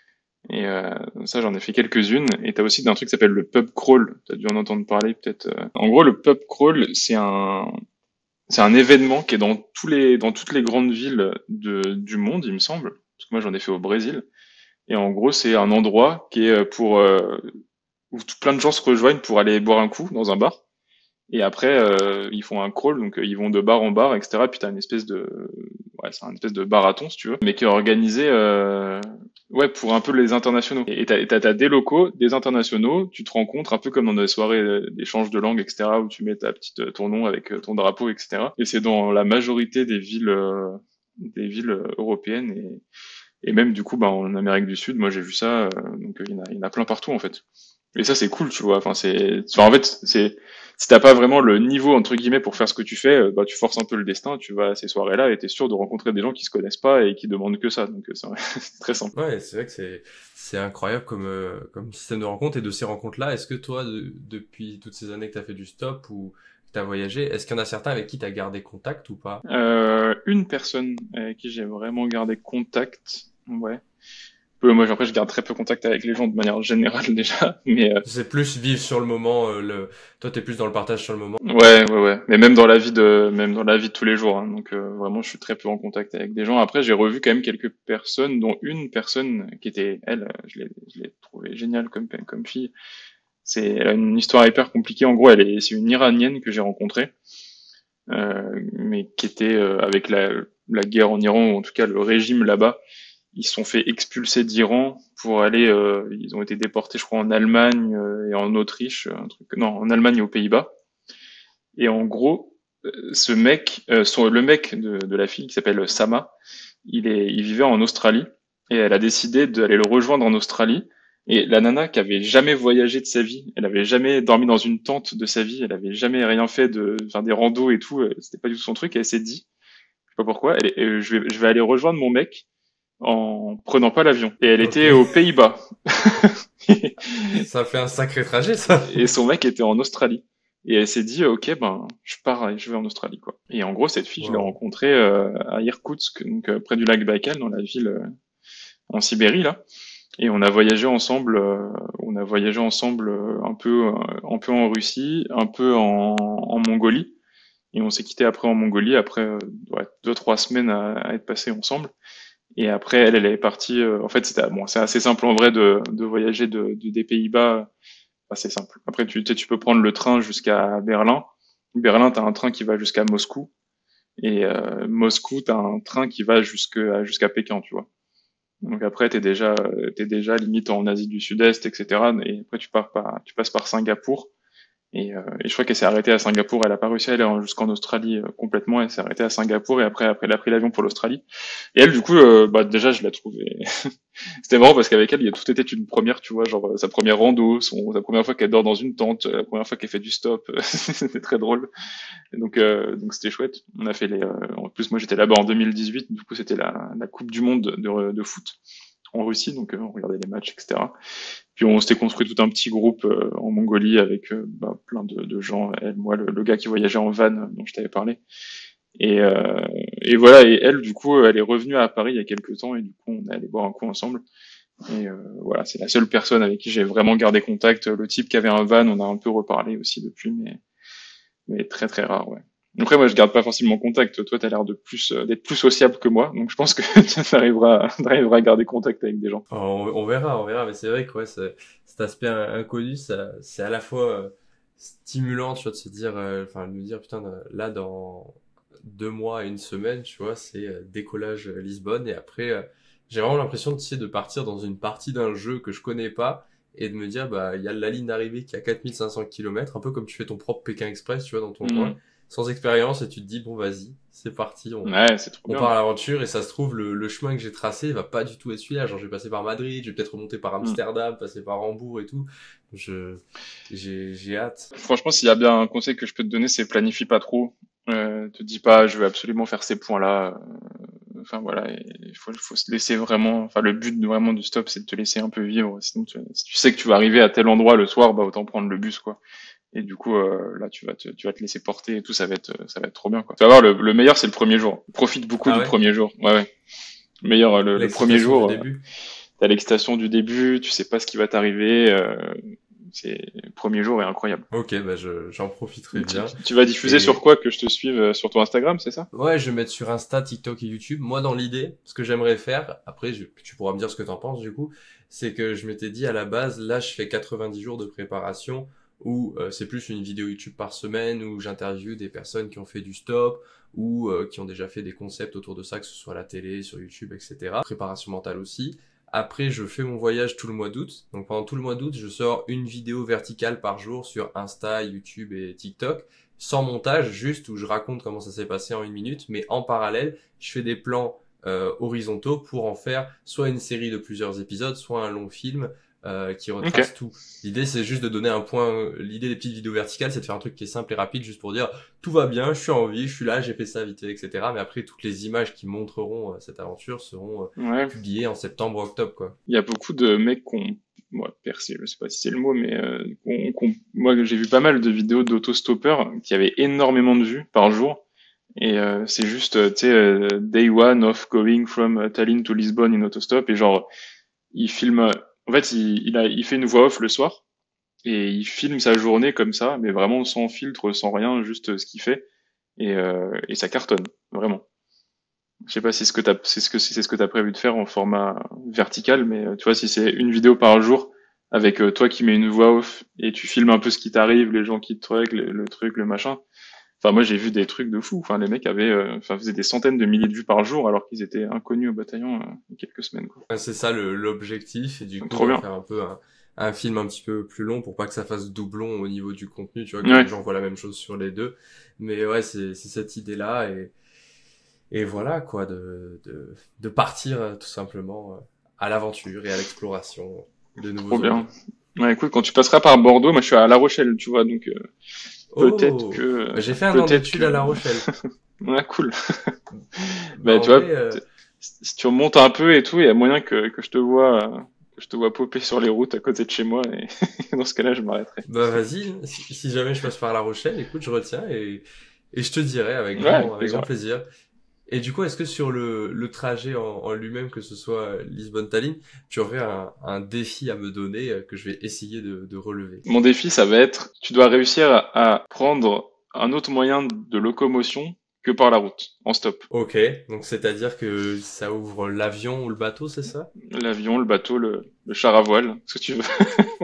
Et euh, ça, j'en ai fait quelques-unes. Et t'as aussi un truc qui s'appelle le pub crawl. T'as dû en entendre parler peut-être. euh. En gros, le pub crawl, c'est un, c'est un événement qui est dans tous les, dans toutes les grandes villes de, du monde, il me semble. Parce que moi, j'en ai fait au Brésil. Et en gros, c'est un endroit qui est pour euh, où tout- plein de gens se rejoignent pour aller boire un coup dans un bar. Et après, euh, ils font un crawl, donc euh, ils vont de bar en bar, et cetera. Puis t'as une espèce de, ouais, c'est un espèce de marathon si tu veux, mais qui est organisé, euh, ouais, pour un peu les internationaux. Et t'as, et t'as, t'as des locaux, des internationaux. Tu te rencontres un peu comme dans des soirées euh, d'échange de langue, et cetera. Où tu mets ta petite euh, ton nom avec euh, ton drapeau, et cetera. Et c'est dans la majorité des villes, euh, des villes euh, européennes et, et même du coup, bah, en Amérique du Sud, moi j'ai vu ça. euh, donc euh, il y en a, il y en a plein partout en fait. Et ça, c'est cool, tu vois. Enfin, c'est, enfin, en fait, c'est, si t'as pas vraiment le niveau, entre guillemets, pour faire ce que tu fais, euh, bah, tu forces un peu le destin, tu vas à ces soirées-là et t'es sûr de rencontrer des gens qui se connaissent pas et qui demandent que ça. Donc, euh, c'est c'est très simple. Ouais, c'est vrai que c'est c'est incroyable comme euh, comme système de rencontre et de ces rencontres-là. Est-ce que toi, de- depuis toutes ces années que t'as fait du stop ou que t'as voyagé, est-ce qu'il y en a certains avec qui t'as gardé contact ou pas? Euh, une personne avec qui j'ai vraiment gardé contact, ouais. Peu, moi, après, je garde très peu contact avec les gens de manière générale déjà, mais euh, C'est plus vivre sur le moment. Euh, le... Toi, t'es plus dans le partage sur le moment. ouais, ouais, ouais. Mais même dans la vie de, même dans la vie de tous les jours. Hein. Donc euh, vraiment, je suis très peu en contact avec des gens. Après, j'ai revu quand même quelques personnes, dont une personne qui était, elle, euh, je l'ai, je l'ai trouvée géniale comme comme fille. C'est, elle a une histoire hyper compliquée. En gros, elle est, c'est une Iranienne que j'ai rencontrée, euh, mais qui était euh, avec la, la guerre en Iran, ou en tout cas le régime là-bas. Ils se sont fait expulser d'Iran pour aller, euh, ils ont été déportés, je crois, en Allemagne euh, et en Autriche, un truc, non, en Allemagne et aux Pays-Bas. Et en gros, euh, ce mec, euh, son, le mec de, de la fille qui s'appelle Sama, il est, il vivait en Australie et elle a décidé d'aller le rejoindre en Australie. Et la nana qui avait jamais voyagé de sa vie, elle avait jamais dormi dans une tente de sa vie, elle avait jamais rien fait de, enfin des randos et tout, euh, c'était pas du tout son truc. Et elle s'est dit, je sais pas pourquoi, elle est- euh, je vais, je vais aller rejoindre mon mec en prenant pas l'avion. Et elle Ok. était aux Pays-Bas. Ça fait un sacré trajet, ça. Et son mec était en Australie. Et elle s'est dit, ok, ben, je pars et je vais en Australie, quoi. Et en gros, cette fille, je l'ai Wow. rencontrée euh, à Irkoutsk, donc euh, près du lac Baïkal, dans la ville euh, en Sibérie, là. Et on a voyagé ensemble, euh, on a voyagé ensemble euh, un peu, euh, un peu en Russie, un peu en, en Mongolie. Et on s'est quitté après en Mongolie, après euh, ouais, deux, trois semaines à, à être passés ensemble. Et après, elle, elle est partie. euh, en fait, c'était bon, c'est assez simple en vrai de, de voyager de, de- des Pays-Bas. Enfin, c'est simple. Après, tu, tu sais, tu peux prendre le train jusqu'à Berlin. Berlin, t'as un train qui va jusqu'à Moscou. Et euh, Moscou, t'as un train qui va jusqu'à jusqu'à Pékin, tu vois. Donc après, t'es déjà, t'es déjà limite en Asie du Sud-Est, et cetera. Et après, tu pars par, tu passes par Singapour. Et, euh, et je crois qu'elle s'est arrêtée à Singapour. Elle a pas réussi à aller en- jusqu'en Australie euh, complètement. Elle s'est arrêtée à Singapour et après, après, elle a pris l'avion pour l'Australie. Et elle, du coup, euh, bah déjà, je la trouvais. C'était marrant parce qu'avec elle, il y a tout était une première, tu vois, genre euh, sa première rando, son, la première fois qu'elle dort dans une tente, euh, la première fois qu'elle fait du stop. C'était très drôle. Et donc, euh, donc c'était chouette. On a fait les. Euh, en plus, moi, j'étais là-bas en deux mille dix-huit. Du coup, c'était la, la Coupe du Monde de, de foot en Russie, donc euh, on regardait les matchs, et cetera. Puis on s'était construit tout un petit groupe euh, en Mongolie avec euh, bah, plein de, de gens, elle, moi, le, le gars qui voyageait en van euh, dont je t'avais parlé. Et, euh, et voilà, et elle, du coup, elle est revenue à Paris il y a quelques temps et du coup, on est allé boire un coup ensemble. Et euh, voilà, c'est la seule personne avec qui j'ai vraiment gardé contact. Le type qui avait un van, on a un peu reparlé aussi depuis, mais mais très très rare, ouais. Après, moi, je garde pas forcément contact. Toi, t'as l'air de plus euh, d'être plus sociable que moi, donc je pense que tu arriveras, à garder contact avec des gens. On, on verra, on verra, mais c'est vrai que ouais, c'est- cet aspect in- inconnu, ça, c'est à la fois euh, stimulant, tu vois, de se dire, euh, enfin, de me dire, putain, euh, là, dans deux mois et une semaine, tu vois, c'est euh, décollage euh, Lisbonne, et après, euh, j'ai vraiment l'impression, tu sais, de partir dans une partie d'un jeu que je connais pas, et de me dire, bah, il y a la ligne d'arrivée qui a quatre mille cinq cents kilomètres, un peu comme tu fais ton propre Pékin Express, tu vois, dans ton coin, Mhm. sans expérience, et tu te dis, bon, vas-y, c'est parti, on, Ouais, c'est trop on bien. part à l'aventure et ça se trouve le, le chemin que j'ai tracé va pas du tout être celui-là. Genre je vais passer par Madrid, je vais peut-être remonter par Mhm. Amsterdam, passer par Hambourg et tout. Je j'ai j'ai hâte. Franchement, s'il y a bien un conseil que je peux te donner, c'est planifie pas trop. Euh, te dis pas, je vais absolument faire ces points-là. Euh, Enfin voilà, il faut, faut se laisser vraiment. Enfin, le but de- vraiment du stop, c'est de te laisser un peu vivre. Sinon, tu, si tu sais que tu vas arriver à tel endroit le soir, bah autant prendre le bus, quoi. Et du coup, euh, là, tu vas te, tu vas te laisser porter et tout, ça va être, ça va être trop bien, quoi. Tu vas voir, le, le meilleur, c'est le premier jour. Profite beaucoup Ah du ouais? premier jour. Ouais, ouais. Le meilleur, euh, le, le premier L'excitation du jour, euh, début. t'as l'excitation du début, tu sais pas ce qui va t'arriver. Euh, c'est le premier jour est incroyable. Ok, bah je j'en profiterai Tu, bien. tu vas diffuser sur Et quoi que je te suive euh, sur ton Instagram, c'est ça? ouais, je vais mettre sur Insta, TikTok et YouTube. Moi, dans l'idée, ce que j'aimerais faire, après, je, tu pourras me dire ce que t'en penses du coup, c'est que je m'étais dit à la base, là, je fais quatre-vingt-dix jours de préparation, où euh, c'est plus une vidéo YouTube par semaine, où j'interviewe des personnes qui ont fait du stop, ou euh, qui ont déjà fait des concepts autour de ça, que ce soit à la télé, sur YouTube, et cetera. Préparation mentale aussi. Après, je fais mon voyage tout le mois d'août. Donc pendant tout le mois d'août, je sors une vidéo verticale par jour sur Insta, YouTube et TikTok sans montage, juste où je raconte comment ça s'est passé en une minute, mais en parallèle, je fais des plans euh, horizontaux pour en faire soit une série de plusieurs épisodes, soit un long film euh, qui Ok. retrace tout. L'idée, c'est juste de donner un point. L'idée des petites vidéos verticales, c'est de faire un truc qui est simple et rapide, juste pour dire tout va bien, je suis en vie, je suis là, j'ai fait ça vite fait, et cetera. Mais après, toutes les images qui montreront euh, cette aventure seront euh, Ouais. publiées en septembre, octobre, quoi. Il y a beaucoup de mecs qui ont, moi, percé, je sais pas si c'est le mot, mais euh, qu'on- qu'on- moi, j'ai vu pas mal de vidéos d'autostoppeurs qui avaient énormément de vues par jour. Et euh, c'est juste, euh, tu sais, euh, day one of going from euh, Tallinn to Lisbonne in autostop. Et genre, il filme, euh, en fait, il, il, a, il fait une voix off le soir. Et il filme sa journée comme ça, mais vraiment sans filtre, sans rien, juste euh, ce qu'il fait. Et, euh, et ça cartonne, vraiment. Je sais pas si c'est ce que t'as, c'est ce que c'est ce que t'as prévu de faire en format vertical, mais euh, tu vois, si c'est une vidéo par jour avec euh, toi qui mets une voix off et tu filmes un peu ce qui t'arrive, les gens qui te truc, le, le truc, le machin. Enfin, moi, j'ai vu des trucs de fou. Enfin, les mecs avaient, euh, enfin, faisaient des centaines de milliers de vues par jour alors qu'ils étaient inconnus au bataillon euh, il y a quelques semaines, quoi. Ouais, c'est ça le- l'objectif, et du Donc, coup trop d'en bien. faire un peu un, un film un petit peu plus long pour pas que ça fasse doublon au niveau du contenu, tu vois, que Ouais. les gens voient la même chose sur les deux. Mais ouais, c'est c'est cette idée-là, et et voilà quoi, de de de partir euh, tout simplement euh, à l'aventure et à l'exploration de Trop nouveaux bien. horizons. Ouais, écoute, quand tu passeras par Bordeaux, moi, je suis à La Rochelle, tu vois, donc euh, peut-être que, Oh, bah, euh, j'ai fait un an peut-être d'études à que, La Rochelle. ouais, cool. Bah Ben, en tu vois, vrai, euh, t- si tu remontes un peu et tout, il y a moyen que, que je te vois, euh, que je te vois popper sur les routes à côté de chez moi, et dans ce cas-là, je m'arrêterai. bah vas-y, si, si jamais je passe par La Rochelle, écoute, je retiens, et et je te dirai avec Ouais, grand avec avec plaisir. grand plaisir. Et du coup, est-ce que sur le, le trajet en, en lui-même, que ce soit Lisbonne-Tallinn, tu aurais un, un défi à me donner euh, que je vais essayer de, de relever? Mon défi, ça va être, tu dois réussir à, à prendre un autre moyen de locomotion que par la route, en stop. Ok, donc c'est-à-dire que ça ouvre l'avion ou le bateau, c'est ça? L'avion, le bateau, le, le char à voile, ce que tu veux.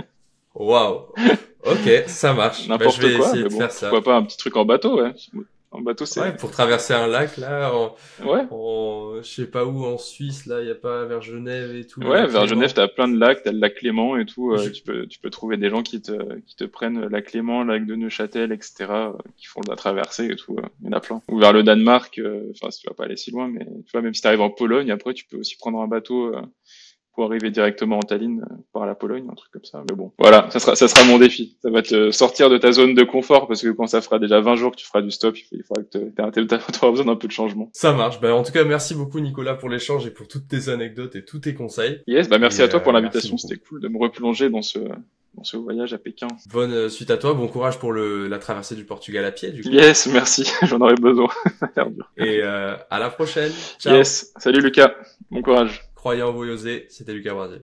Waouh! Ok, ça marche. Bah, je N'importe vais quoi, essayer mais de bon, faire pourquoi ça. pas un petit truc en bateau, ouais. En bateau, Ouais, c'est, pour traverser un lac, là, en, ouais. en je sais pas où, en Suisse, là, y a pas vers Genève et tout, le Ouais, lac vers Genève, Léman. t'as plein de lacs, t'as le lac Clément et tout. euh, Je... tu peux, tu peux trouver des gens qui te, qui te prennent le lac Clément, le lac de Neuchâtel, et cetera. euh, qui font de la traversée et tout. euh, Il y en a plein. Ou vers le Danemark. euh, Enfin, si tu vas pas aller si loin, mais tu vois, même si t'arrives en Pologne, après, tu peux aussi prendre un bateau euh, pour arriver directement en Tallinn euh, par la Pologne, un truc comme ça. Mais bon, voilà, ça sera, ça sera mon défi. Ça va te sortir de ta zone de confort parce que quand ça fera déjà vingt jours que tu feras du stop, il faut- il faudra que t'aies, t'aies- t'auras besoin d'un peu de changement. Ça marche. Bah, en tout cas, merci beaucoup, Nicolas, pour l'échange et pour toutes tes anecdotes et tous tes conseils. Yes, bah merci Et à toi pour euh, merci l'invitation. beaucoup. C'était cool de me replonger dans ce, dans ce voyage à Pékin. Bonne euh, suite à toi, bon courage pour le, la traversée du Portugal à pied du coup. Yes, merci, j'en aurais besoin. Et euh, à la prochaine. Ciao. Yes, salut Lucas, bon courage. Croyez en vous et osez, c'était Lucas Brasier.